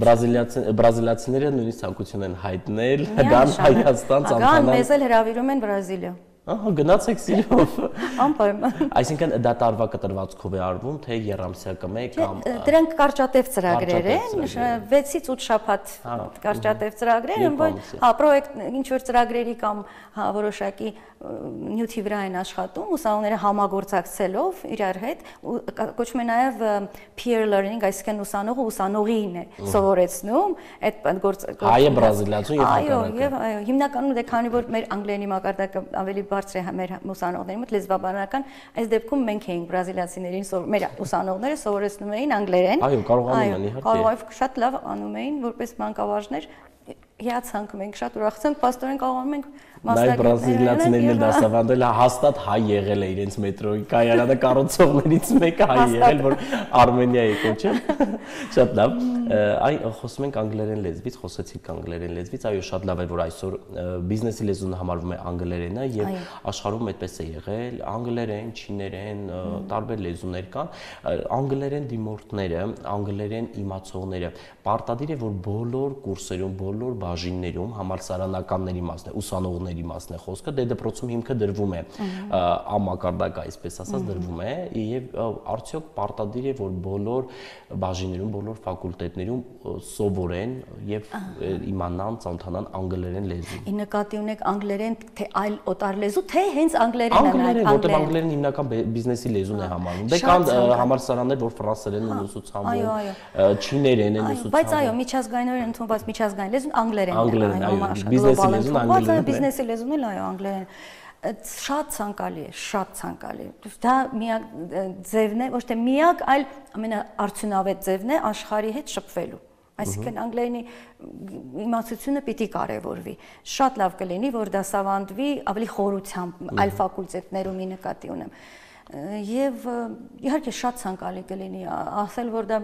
Բրազիլացիները նույնիսկ ցանկություն են հայտնել գան Հայաստան ծանոթանալ։ Գան մեզ էլ հրավիրում են Բրազիլիա։ Ահա գնացեք սիրով։ Անպայման։ Այսինքն դա տարվա կտրվածքով է արվում, թե երամսյա մեկ կամ դրանք կարճատև ծրագրեր են, վեցից ութ շաբաթ կարճատև ծրագրեր են, որ հա պրոյեկտ ինչ որ ծրագրերի կամ հա որոշակի նյութի վրա են աշխատում, ուսանողները համագործակցելով իրար հետ, կոչվում է նաև peer learning, այսինքն ուսանողը ուսանողին է սովորեցնում այդ գործ։ Հայը բրազիլացու եւ հակառակը։ Այո, եւ այո, հիմնականում դե քանի որ մեր անգլերենի մակարդակը ավելի բարձր է մեր ուսանողների մոտ լեզվաբանական, այս դեպքում մենք էինք բրազիլացիներին, մեր ուսանողները սովորեցնում էին անգլերեն։ Այո, կարողանում են իհարկե։ Կարող շատ լավ անում էին որպես մանկավարժներ։ Հիացանք մենք շատ ուրախացանք, պաստորեն կարողանում ենք Նաև բրազիլացիներն էլ դասավանդել հաստատ հայ եղել է իրենց մետրոյի կայարանը կառուցողներից մեկը հայ եղել, որ Արմենիա է կոչել։ Շատ լավ։ Այ խոսում ենք անգլերեն լեզվից, խոսեցիք անգլերեն լեզվից, այո, շատ լավ է, որ այսօր բիզնեսի լեզուն համարվում է անգլերենը եւ աշխարհում այդպես է եղել, անգլերեն, չիներեն, տարբեր լեզուներ կան, անգլերեն դիմորդները, անգլերեն իմացողները պարտադիր է, որ բոլոր կուրսերում, բոլոր բաժիններում համալսարանականների մասն է, ուսանողների մասն է խոսքը, դե դպրոցում հիմքը դրվում է, ամակարդակ այսպես ասած դրվում է եւ արդյոք պարտադիր է, որ բոլոր բաժիններում, բոլոր ֆակուլտետներում սովորեն եւ իմանան, ծանոթանան անգլերեն լեզուն։ Ի նկատի ունեք անգլերեն, թե այլ օտար լեզու, թե հենց անգլերենն է։ Անգլերեն, որտեղ անգլերենը հիմնական բիզնեսի լեզուն է համարվում։ Դե կան համալսարաններ, որ ֆրանսերեն են ուսուցանում, չիներեն են ուսուցանում։ Բայց այո, միջազգայինորեն ընդունված միջազգային լեզուն անգլերենն է, այո, բիզնեսի լեզուն անգլերենն է։ Բիզնեսի լեզուն էլ այո, անգլերեն։ Շատ ցանկալի է, շատ ցանկալի։ Դա միակ ձևն է, ոչ թե միակ, այլ ամենաարդյունավետ ձևն է աշխարհի հետ շփվելու։ Այսինքն անգլերենի իմացությունը պիտի կարևորվի։ Շատ լավ կլինի, որ դասավանդվի ավելի խորությամբ այլ ֆակուլտետներում ի նկատի ունեմ։ Եվ իհարկե շատ ցանկալի կլինի ասել, որ դա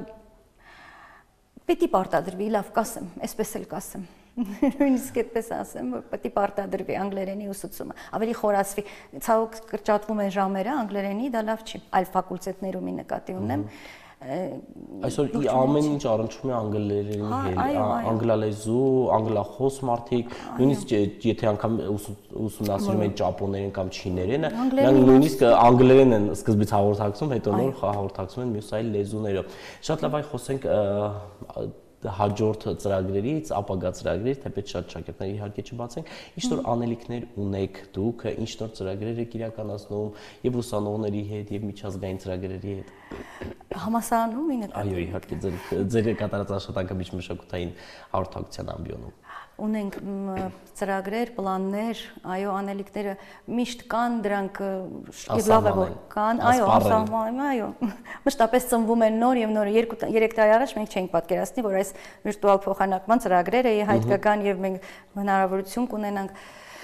պիտի պարտադրվի, լավ կասեմ, այսպես էլ կասեմ։ Նույնիսկ այդպես ասեմ, որ պետք է պարտադրվի անգլերենի ուսուցումը, ավելի խորացվի։ Ցավոք կրճատվում են ժամերը անգլերենի, դա լավ չի, այլ ֆակուլտետներում ի նկատի ունեմ։ Այսօր ամեն ինչ առնչվում է անգլերենի հետ, անգլալեզու, անգլախոս մարդիկ, նույնիսկ եթե անգամ ուսումնասիրում են ճապոներեն կամ չիներենը, նրանք նույնիսկ անգլերեն են սկզբից հաղորդակցում, հետո նոր հաղորդակցում են մյուս այլ լեզուներով։ Շատ լավ, այ խոսենք հաջորդ ծրագրերից, ապագա ծրագրերից, թեպետ շատ շատերներ իհարկե չբացենք, ինչ որ անելիքներ ունեք դուք, ինչ որ ծրագրեր եք իրականացնում եւ ուսանողների հետ եւ միջազգային ծրագրերի հետ։ Համասարանում ինը։ Այո, իհարկե ձեր ձեր կատարած աշխատանքը միջմշակութային հաղորդակցության ամբիոնում։ Ունենք ծրագրեր, պլաններ, այո, անելիքները միշտ կան, դրանք եւ լավ է որ կան, այո, անսահման, այո։ Մշտապես ծնվում են նոր եւ նոր երկու երեք տարի առաջ մենք չէինք պատկերացնի, որ այս վիրտուալ փոխանակման ծրագրերը հայտ կգան եւ մենք հնարավորություն կունենանք։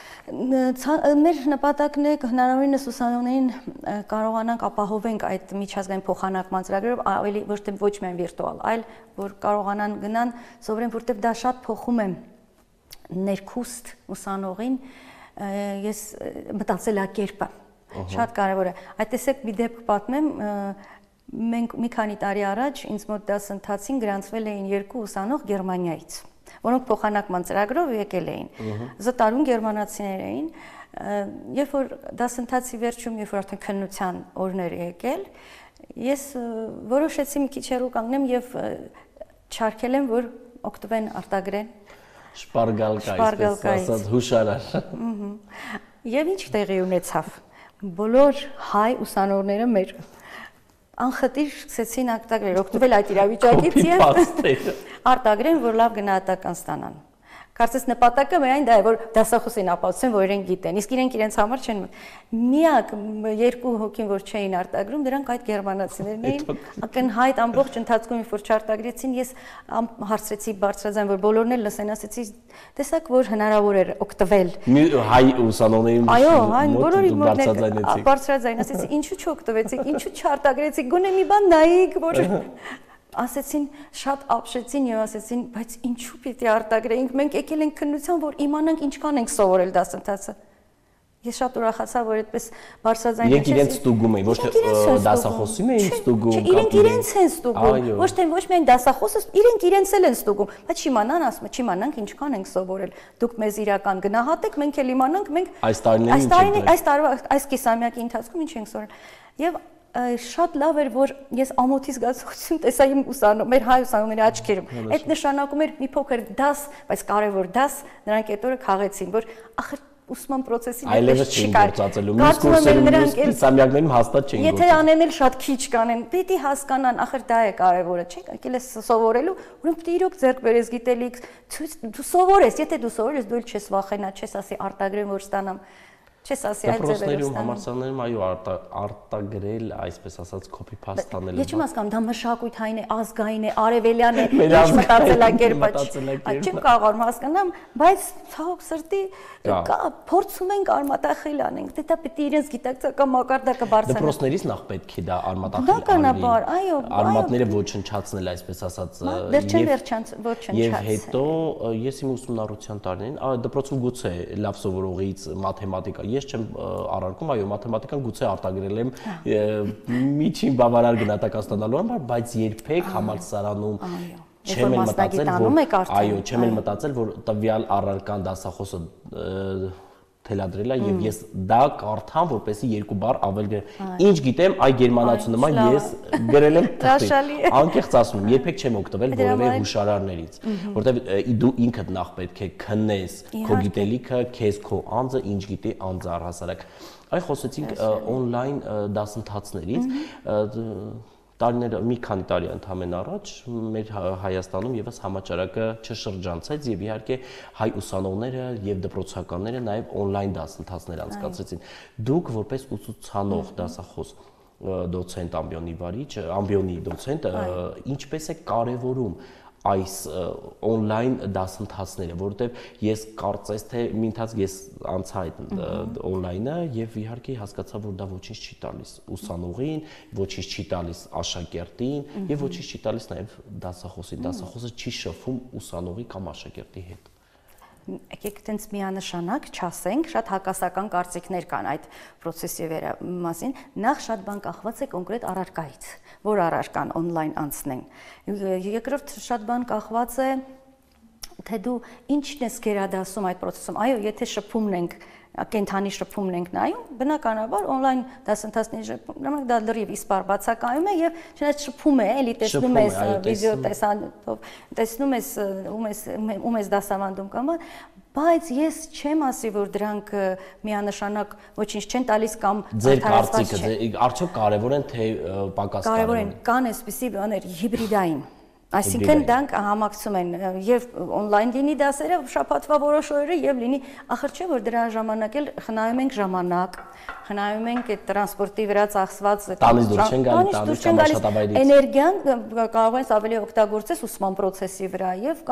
Մեր նպատակն է հնարավորինս ուսանողներին կարողանանք ապահովենք այդ միջազգային փոխանակման ծրագրերով ավելի ոչ թե ոչ միայն վիրտուալ, այլ որ կարողանան գնան, սովորեն, որտեղ դա շատ փոխում է ներքուստ ուսանողին, ես մտածելակերպը շատ կարևոր է։ Այդ տեսեք մի դեպք պատմեմ, մենք մի քանի տարի առաջ ինձ մոտ դասընթացին գրանցվել էին երկու ուսանող Գերմանիայից, որոնք փոխանակման ծրագրով եկել էին։ Զտարուն գերմանացիներ էին, երբ որ դասընթացի վերջում, երբ որ արդեն քննության օրներ եկել, ես որոշեցի մի քիչ հեռու կանգնեմ եւ չարգել եմ, որ օգտվեն արտագրեն Շպարգալկա, այսպես ասած, հուշարար։ Եվ ինչ տեղի ունեցավ։ Բոլոր հայ ուսանողները մեր անխտիր սկսեցին արտագրել, օգտվել այդ իրավիճակից եւ արտագրեն, որ լավ գնահատական ստանան։ Կարծես նպատակը միայն դա է, որ դասախոսին ապացուցեն, որ իրենք գիտեն, իսկ իրենք իրենց համար չեն։ Միակ երկու հոգին, որ չէին արտագրում, դրանք այդ գերմանացիներն էին։ Ակնհայտ ամբողջ ընթացքում, որ չարտագրեցին, ես հարցրեցի բարձրաձայն, որ բոլորն էլ լսեն, ասեցի, տեսակ, որ հնարավոր էր օգտվել։ Հայ ուսանողներին այո, այն բոլորի մոտ բարձրաձայն, ասեցի, ինչու չօգտվեցիք, ինչու չարտագրեցիք, գոնե մի բան նայեք, որ ասեցին, շատ ապշեցին եւ ասեցին, բայց ինչու պիտի արտագրեինք, մենք եկել ենք քննության, որ իմանանք ինչքան ենք սովորել դասընթացը։ Ես շատ ուրախացա, որ այդպես բարձրաձայնեցի։ Իրենք իրենց ստուգում էին, ոչ թե դասախոսին էին ստուգում։ Իրենք իրենց են ստուգում, ոչ թե ոչ միայն դասախոսը, իրենք իրենց էլ են ստուգում, բայց չիմանան, ասում եմ, չիմանանք ինչքան ենք սովորել։ Դուք մեզ իրական գնահատեք, մենք էլ իմանանք, մենք այս տարիներին այս տարվա այս կիսամյակի ընթացքում ինչ ենք սովորել։ Եվ շատ լավ էր, որ ես ամոթի զգացողություն տեսա իմ ուսանող, մեր հայ ուսանողների աչքերում։ Այդ նշանակում էր մի փոքր դաս, բայց կարևոր դաս, նրանք այդ օրը քաղեցին, որ ախր ուսման process-ին այլևս չի գործածելու։ Մյուս կուրսերում, մյուս կիսամյակներում հաստատ չեն գործում։ Եթե անեն էլ շատ քիչ կանեն, պիտի հասկանան, ախր դա է կարևորը, չէ՞, եկել ես սովորելու, ուրեմն պիտի իրոք ձեռք բերես գիտելիք, դու սովորես, եթե դու սովորես, դու էլ չես վախենա, չես ասի արտագրեմ, որ ստանամ։ Չես ասի այդ ձևերով համալսարաններում այո արտագրել, այսպես ասած copy paste անել։ Ես չեմ հասկանում, դա մշակութային է, ազգային է, արևելյան է, ինչ մտածելակերպ է։ Չեմ կարող հասկանամ, բայց ցավոք սրտի կա փորձում ենք արմատախիլ անենք, դե դա պետք է իրենց գիտակցական մակարդակը բարձրանա։ Դպրոցներից նախ պետք է դա արմատախիլ անեն։ Բնականաբար, այո, արմատները ոչնչացնել, այսպես ասած։ Վերջին վերջանց ոչնչացնել։ Եվ հետո ես իմ ուսումնառության տարիներին դպրոցում գուցե լավ սովորողից մաթեմատիկա ես չեմ առարկում, այո, մաթեմատիկան գուցե արտագրել եմ միջին բավարար գնահատական ստանալու համար, բայց երբեք համալսարանում չեմ էլ մտածել, որ այո, չեմ էլ մտածել, որ տվյալ առարկան դասախոսը թելադրել է եւ ես դա կարդամ, որպեսզի երկու բառ ավել գրեմ։ Ինչ գիտեմ, այ գերմանացու նման ես գրել եմ թղթի։ Անկեղծ ասում եմ, երբեք չեմ օգտվել որևէ հուշարարներից, որովհետեւ դու ինքդ նախ պետք է քննես քո գիտելիքը, քեզ քո անձը ինչ գիտի անձը առհասարակ։ Այ խոսեցինք on-line դասընթացներից, տարիներ մի քանի տարի ընդամենը առաջ մեր Հայաստանում եւս համաճարակը չշրջանցեց եւ իհարկե հայ ուսանողները եւ դպրոցականները նաեւ on-line դասընթացներ անցկացրեցին։ Դուք որպես ուսուցանող, դասախոս, դոցենտ, ամբիոնի վարիչ, ամբիոնի դոցենտ, ինչպես է կարևորում այս on-line դասընթացները, որովհետև ես կարծես թե մի ընթացք ես անցա այդ on-line-ը եւ իհարկե հասկացա, որ դա ոչինչ չի տալիս ուսանողին, ոչինչ չի տալիս աշակերտին եւ ոչինչ չի տալիս նաեւ դասախոսին, դասախոսը չի շփվում ուսանողի կամ աշակերտի հետ։ Եկեք տենց միանշանակ չասենք, շատ հակասական կարծիքներ կան այդ process-ի մասին։ Նախ շատ բան կախված է կոնկրետ առարկայից, որ առարկան on-line անցնեն։ Երկրորդ շատ բան կախված է թե դու ինչն ես գերադասում այդ process-ում։ Այո, եթե շփումն ենք, կենթանի շփումն ենք նայում, բնականաբար on-line դասընթացների շփումը դա լրիվ իսպար բացակայում է եւ չնայած շփում է, էլի տեսնում ես վիդեո տեսանով, տեսնում ես ում ես ում ես դասավանդում կամ բայց ես չեմ ասի, որ դրանք միանշանակ ոչինչ չեն տալիս կամ ձեր կարծիքը արդյոք կարևոր են թե պակաս կարևոր են, կան այսպիսի բաներ հիբրիդային Այսինքն դրանք համակցում են եւ on-line լինի դասերը շաբաթվա որոշ օրերը եւ լինի ախր չէ որ դրա ժամանակ էլ խնայում ենք ժամանակ խնայում ենք այդ տրանսպորտի վրա ծախսված տանից դուրս չեն գալի տանից կամ աշխատավայրից էներգիան կարող ես ավելի օգտագործես ուսման process-ի վրա եւ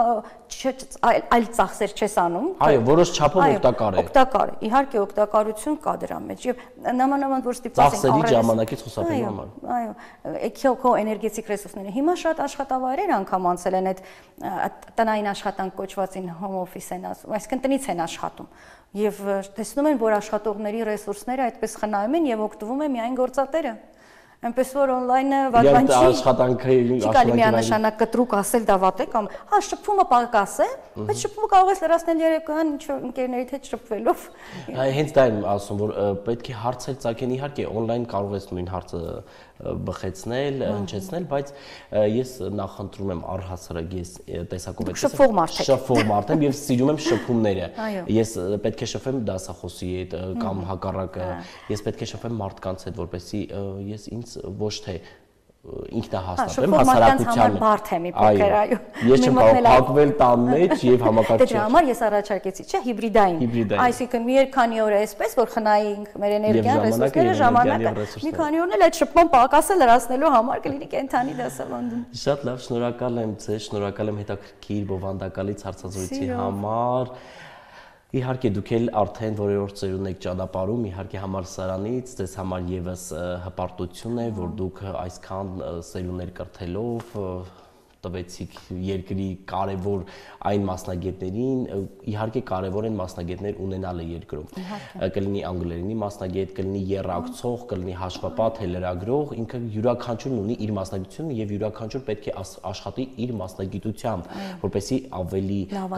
այլ ծախսեր չես անում այո որոշ չափով օգտակար է օգտակար է իհարկե օգտակարություն կա դրա մեջ եւ նամանավանդ որ ստիպված ենք ծախսերի ժամանակից խուսափելու համար այո այո քո էներգետիկ ռեսուրսները հիմա շատ աշխատավայրեր անգամ անցել են այդ տնային աշխատանք կոչվածին home office են ասում, այսինքն տնից են աշխատում եւ տեսնում են, որ աշխատողների ռեսուրսները այդպես խնայում են եւ օգտվում է միայն գործատերը։ Այնպես որ on-line-ը վարման չի աշխատանքի աշխատանքի միանշանակ կտրուկ ասել դա վատ է կամ հա շփումը պակաս է, բայց շփումը կարող ես լրացնել երեկոյան ինչ որ ընկերներիդ հետ շփվելով։ Հենց դա եմ ասում, որ պետք է հարցեր ծագեն, իհարկե on-line կարող ես նույն հարցը բխեցնել, հնչեցնել, բայց ես նախընտրում եմ առհասարակ ես տեսակով եմ շփվող մարդ եմ։ Շփվող մարդ եմ եւ սիրում եմ շփումները։ Ես պետք է շփվեմ դասախոսի հետ կամ հակառակը, ես պետք է շփվեմ մարդկանց հետ, որպեսզի ես ինձ ոչ թե ինքնահաստատեմ հասարակությանը։ Բարդ եմ իբրեր, այո։ Ես չեմ կարող փակվել տան մեջ եւ համակարգչի։ Դրա համար ես առաջարկեցի, չէ, հիբրիդային։ Այսինքն մի երկանի օր է այսպես, որ խնայինք մեր էներգիան, ռեսուրսները, ժամանակը։ Մի քանի օրն էլ այդ շփման պակասը լրացնելու համար կլինի կենթանի դասավանդում։ Շատ լավ, շնորհակալ եմ ձեզ, շնորհակալեմ հետաքրքիր բովանդակալից հարցազրույցի համար։ Իհարկե դուք էլ արդեն որերորդ ծերուն եք ճանապարհում, իհարկե համալսարանից ձեզ համար եւս հպարտություն է, որ դուք այսքան ծերուններ կրթելով տվեցիք երկրի կարևոր այն մասնագետներին, իհարկե կարևոր են մասնագետներ ունենալը երկրում։ Կլինի անգլերենի մասնագետ, կլինի եռակցող, կլինի հաշվապատ, լրագրող, ինքը յուրաքանչյուրն ունի իր մասնագիտությունը եւ յուրաքանչյուր պետք է աշխատի իր մասնագիտությամբ, որպեսզի ավելի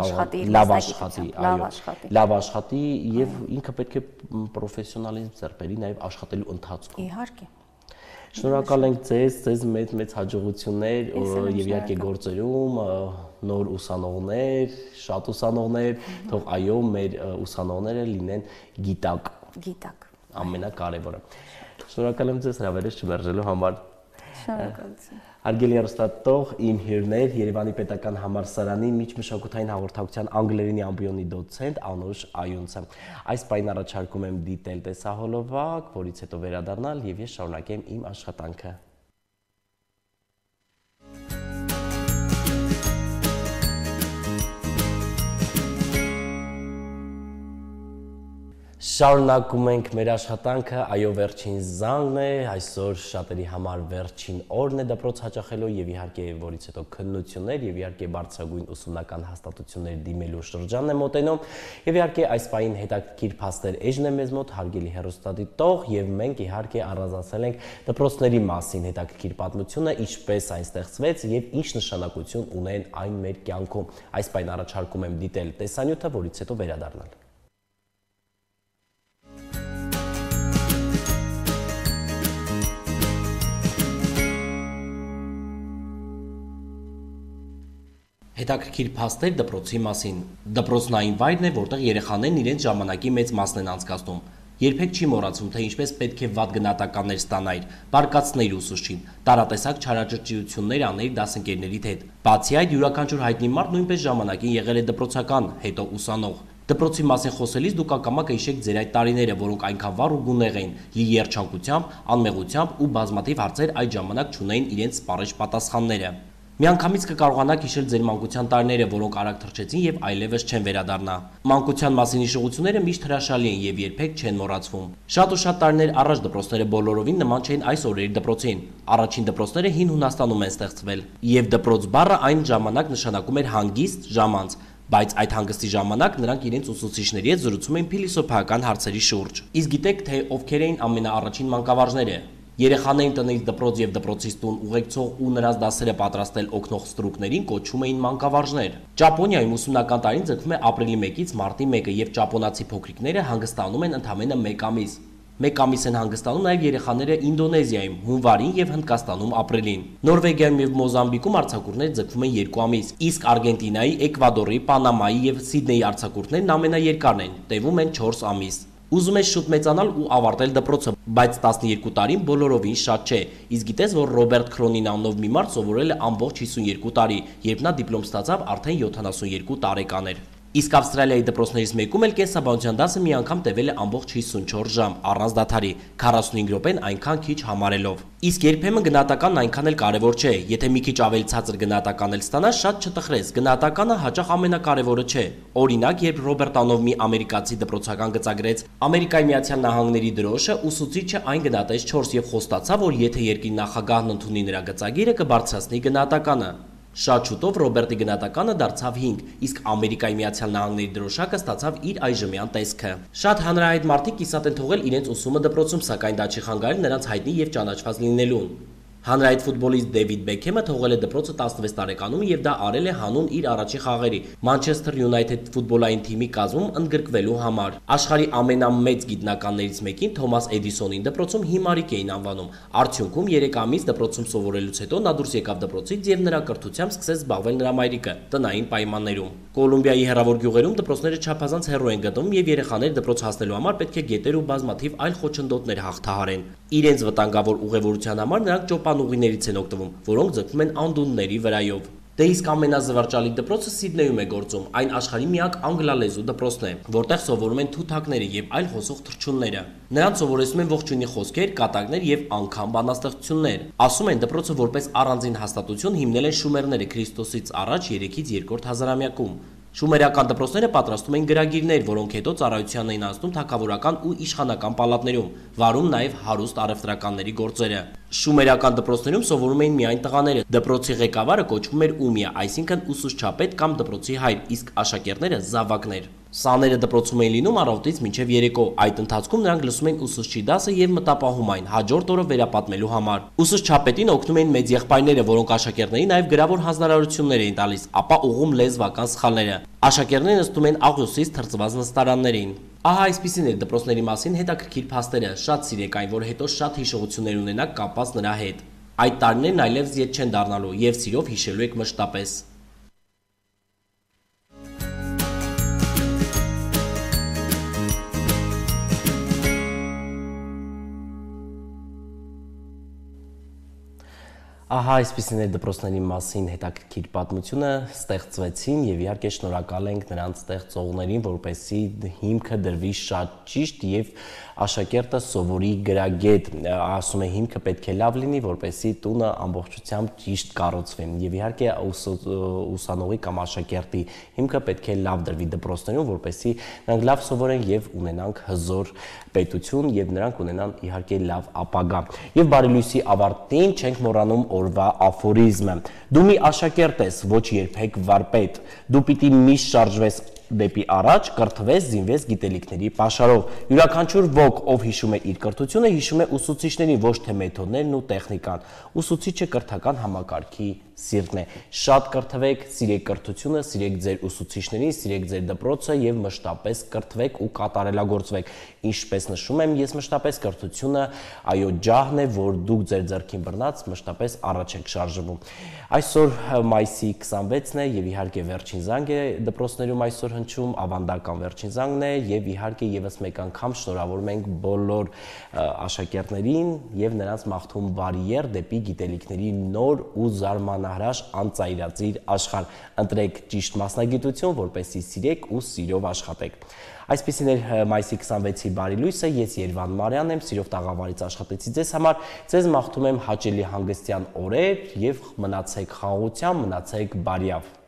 լավ աշխատի, այո, լավ աշխատի եւ ինքը պետք է պրոֆեսիոնալիզմ ձեռք բերի նաեւ աշխատելու ընթացքում։ Իհարկե։ Շնորհակալ ենք ձեզ, ձեզ մեծ մեծ հաջողություններ եւ իհարկե գործերում, նոր ուսանողներ, շատ ուսանողներ, թող այո մեր ուսանողները լինեն գիտակ։ Գիտակ։ Ամենակարևորը։ Շնորհակալ եմ ձեզ հրավերից չմերժելու համար։ Շնորհակալություն։ Հարգելի հեռուստատող, իմ հյուրներ Երևանի Պետական Համալսարանի միջմշակութային հաղորդակցության անգլերենի ամբիոնի դոցենտ Անուշ Այունցը։ Այս պայն առաջարկում եմ դիտել տեսահոլովակ, որից հետո վերադառնալ եւ ես շարունակեմ իմ աշխատանքը։ Շարունակում ենք մեր աշխատանքը, այո վերջին զանգն է, այսօր շատերի համար վերջին օրն է դպրոց հաճախելու եւ իհարկե որից հետո քննություններ եւ իհարկե բարձրագույն ուսումնական հաստատություններ դիմելու շրջանն է մոտենում եւ իհարկե այս պահին հետաքրքիր փաստեր էջն է մեզ մոտ հարգելի հեռուստադիտող եւ մենք իհարկե առանձնացել ենք դպրոցների մասին հետաքրքիր պատմությունը, ինչպես այն ստեղծվեց եւ ինչ նշանակություն ունեն այն մեր կյանքում։ Այս պահին առաջարկում եմ դիտել տեսանյութը, որից հետո վերադառնալ։ Հետաքրքիր փաստեր դպրոցի մասին։ Դպրոցն այն վայրն է, որտեղ երեխաներն իրենց ժամանակի մեծ մասն են անցկացնում։ Երբեք չի մոռացում, թե ինչպես պետք է վատ գնահատականներ ստանայր, բարկացներ ուսուցչին, տարատեսակ չարաճճիություններ աներ դասընկերներիդ հետ։ Բացի այդ, յուրաքանչյուր հայտնի մարդ նույնպես ժամանակին եղել է դպրոցական, հետո ուսանող։ Դպրոցի մասին խոսելիս դուք ակամա կհիշեք ձեր այդ տարիները, որոնք այնքան վառ ու գունեղ էին, լի երջանկությամբ, անմեղությամբ ու բազմաթիվ հարցեր այդ ժամանակ չունեին իրենց սպառեժ պատասխանները։ Միանգամից կկարողանաք հիշել ձեր մանկության տարիները, որոնք արագ թռչեցին եւ այլևս չեն վերադառնա։ Մանկության մասին հիշողությունները միշտ հրաշալի են եւ երբեք չեն մոռացվում։ Շատ ու շատ տարիներ առաջ դպրոցները բոլորովին նման չէին այս օրերի դպրոցին։ Առաջին դպրոցները հին Հունաստանում են ստեղծվել, եւ դպրոց բառը այն ժամանակ նշանակում էր հանգիստ, ժամանց, բայց այդ հանգստի ժամանակ նրանք իրենց ուսուցիչների հետ զրուցում էին փիլիսոփայական հարցերի շուրջ։ Իսկ գիտեք, թե ովքեր էին ամենաառաջին մանկավարժները։ Երեխաներին տնից դպրոց եւ դպրոցից տուն ուղեկցող ու նրանց դասերը պատրաստել օգնող ստրուկներին կոչում էին մանկավարժներ։ Ճապոնիայում ուսումնական տարին ձգվում է ապրիլի մեկից մարտի մեկը եւ ճապոնացի փոքրիկները հանգստանում են ընդամենը մեկ ամիս։ Մեկ ամիս են հանգստանում նաև երեխաները Ինդոնեզիայում, հունվարին եւ Հնդկաստանում ապրիլին։ Նորվեգիայում եւ Մոզամբիկում արձակուրդները ձգվում են երկու ամիս, իսկ Արգենտինայի, Էկվադորի, Պանամայի եւ Սիդնեյի արձակուրդներն ամենաերկարն են, տևում են չորս ամիս։ Ուզում ես շուտ մեծանալ ու ավարտել դպրոցը, բայց տասներկու տարին բոլորովին շատ չէ։ Իսկ գիտես, որ Ռոբերտ Քրոնին անունով մի մարդ սովորել է ամբողջ հիսունյոթ տարի, երբ նա դիպլոմ ստացավ արդեն յոթանասունյոթ տարեկան էր։ Իսկ Ավստրալիայի դպրոցներից մեկում էլ կենսաբանության դասը մի անգամ տևել է ամբողջ հիսունչորս ժամ, առանց դադարի, քառասունհինգ րոպեն այնքան քիչ համարելով։ Իսկ երբեմն գնահատականն այնքան էլ կարևոր չէ, եթե մի քիչ ավելի ցածր գնահատական էլ ստանաս, շատ չտխրես, գնահատականը հաճախ ամենակարևորը չէ։ Օրինակ, երբ Ռոբերտ անով մի ամերիկացի դպրոցական գծագրեց Ամերիկայի Միացյալ Նահանգների դրոշը, ուսուցիչը այն գնահատեց չորս եւ խոստացավ, որ եթե երկրի նախագահն ընդունի նրա գծագիրը, կբարձրացնի գնահատականը։ Շատ շուտով Ռոբերտի գնահատականը դարձավ հինգ, իսկ Ամերիկայի Միացյալ Նահանգների դրոշակը ստացավ իր այժմյան տեսքը։ Շատ հանրահայտ մարդիկ կիսատ են թողել իրենց ուսումը դպրոցում, սակայն դա չի խանգարել նրանց հայտնի եւ ճանաչված լինելուն։ Հանրահայտ ֆուտբոլիստ Դեվիդ Բեքհեմը թողել է դպրոցը տասնվեց տարեկանում եւ դա արել է հանուն իր առաջի խաղերի Մանչեսթեր Յունայթեդ ֆուտբոլային թիմի կազմում ընդգրկվելու համար։ Աշխարհի ամենամեծ գիտնականներից մեկին Թոմաս Էդիսոնին դպրոցում հիմարիկ էին անվանում։ Արդյունքում երեք ամիս դպրոցում սովորելուց հետո նա դուրս եկավ դպրոցից եւ նրա կրթությամբ սկսեց զբաղվել նրա մայրիկը տնային պայմաններում։ Կոլումբիայի հեռավոր գյուղերում դպրոցները չափազանց հեռու են գտնվում եւ երեխաները դպրոց հասնելու համար պետք է գետեր ու բազմաթիվ այլ խոչընդոտներ հաղթահարեն։ Իրենց վտանգավոր ուղևորության համար նրանք ճոպանուղիներից են օգտվում, որոնք ձգվում են անդունների վրայով։ Դե իսկ ամենազվարճալի դպրոցը Սիդնեյում է գործում, այն աշխարհի միակ անգլալեզու դպրոցն է, որտեղ սովորում են թութակները եւ այլ խոսող թռչունները։ Նրանց սովորեցնում են ողջույնի խոսքեր, կատակներ եւ անգամ բանաստեղծություններ։ Ասում են դպրոցը որպես առանձին հաստատություն հիմնել են շումերները Քրիստոսից առաջ երեքից երկրորդ հազարամյակում։ Շումերական դպրոցները պատրաստում էին գրագիրներ, որոնք հետո ծառայության էին անցնում թագավորական ու իշխանական պալատներում, վարում նաև հարուստ առևտրականների գործերը։ Շումերական դպրոցներում սովորում էին միայն տղաները։ Դպրոցի ղեկավարը կոչվում էր ումիա, այսինքն ուսուցչապետ կամ դպրոցի հայր, իսկ աշակերտները զավակներ։ Սաները դպրոցում էին լինում առավոտից մինչև երեկո։ Այդ ընթացքում նրանք լսում էին ուսուցչի դասը եւ մտապահում այն հաջորդ օրը վերապատմելու համար։ Ուսուցչապետին օգնում էին մեծ եղբայրները, որոնք աշակերտներին նաև գրավոր հանձնարարություններ էին տալիս, ապա ուղղում լեզվական սխալները։ Աշակերտները նստում էին աղյուսից թրծված նստարաններին։ Ահա այսպիսին էր դպրոցների մասին հետաքրքիր փաստերը։ Շատ սիրեք այն, որ հետո շատ հիշողություններ ունենաք կապված նրա հետ։ Այդ տարիներն այլևս ետ չեն դառնալու եւ սիրով հիշելու եք մշտապես։ Ահա այսպիսին է դպրոցների մասին հետաքրքիր պատմությունը, ստեղծվեցին եւ իհարկե շնորհակալ ենք նրանց ստեղծողներին, որպեսզի հիմքը դրվի շատ ճիշտ եւ աշակերտը սովորի գրագետ, ասում է հիմքը պետք է լավ լինի, որպեսզի տունը ամբողջությամբ ճիշտ կառուցվի եւ իհարկե ուսանողի կամ աշակերտի հիմքը պետք է լավ դրվի դպրոցներում, որպեսզի նրանք լավ սովորեն եւ ունենանք հզոր պետություն եւ նրանք ունենան իհարկե լավ ապագա։ Եվ բարի լույսի ավարտին չենք մոռանում օրվա աֆորիզմը։ Դու մի աշակերտ ես, ոչ երբեք վարպետ։ Դու պիտի միշտ շարժվես դեպի առաջ, կրթվես, զինվես գիտելիքների պաշարով։ Յուրաքանչյուր ոք, ով հիշում է իր կրթությունը, հիշում է ուսուցիչներին, ոչ թե մեթոդներն ու տեխնիկան։ Ուսուցիչը կրթական համակարգի սիրտն է։ Շատ կրթվեք, սիրեք կրթությունը, սիրեք ձեր ուսուցիչներին, սիրեք ձեր դպրոցը եւ մշտապես կրթվեք ու կատարելագործվեք։ Ինչպես նշում եմ, ես մշտապես կրթությունը, այո, ջահն է, որ դուք ձեր ձեռքին բռնած մշտապես առաջ եք շարժվում։ Այսօր մայիսի քսանվեցն է եւ իհարկե վերջին զանգ է դպրոցներում այսօր հնչում, ավանդական վերջին զանգն է եւ իհարկե եւս մեկ անգամ շնորհավորում ենք բոլոր աշակերտներին եւ նրանց մաղթում բարի եռ դեպի գիտելիքների նոր ու զարմանահրաշ անծայրածիր աշխարհ։ Ընտրեք ճիշտ մասնագիտություն, որպեսզի սիրեք ու սիրով աշխատեք։ Այսպիսին էր մայիսի քսանվեցի բարի լույսը, ես Երվան Մարյանն եմ, սիրով տաղավարից աշխատեցի ձեզ համար, ձեզ մաղթում եմ հաճելի հանգստյան օրեր եւ մնացեք խաղաղությամբ, մնացեք բարիավ։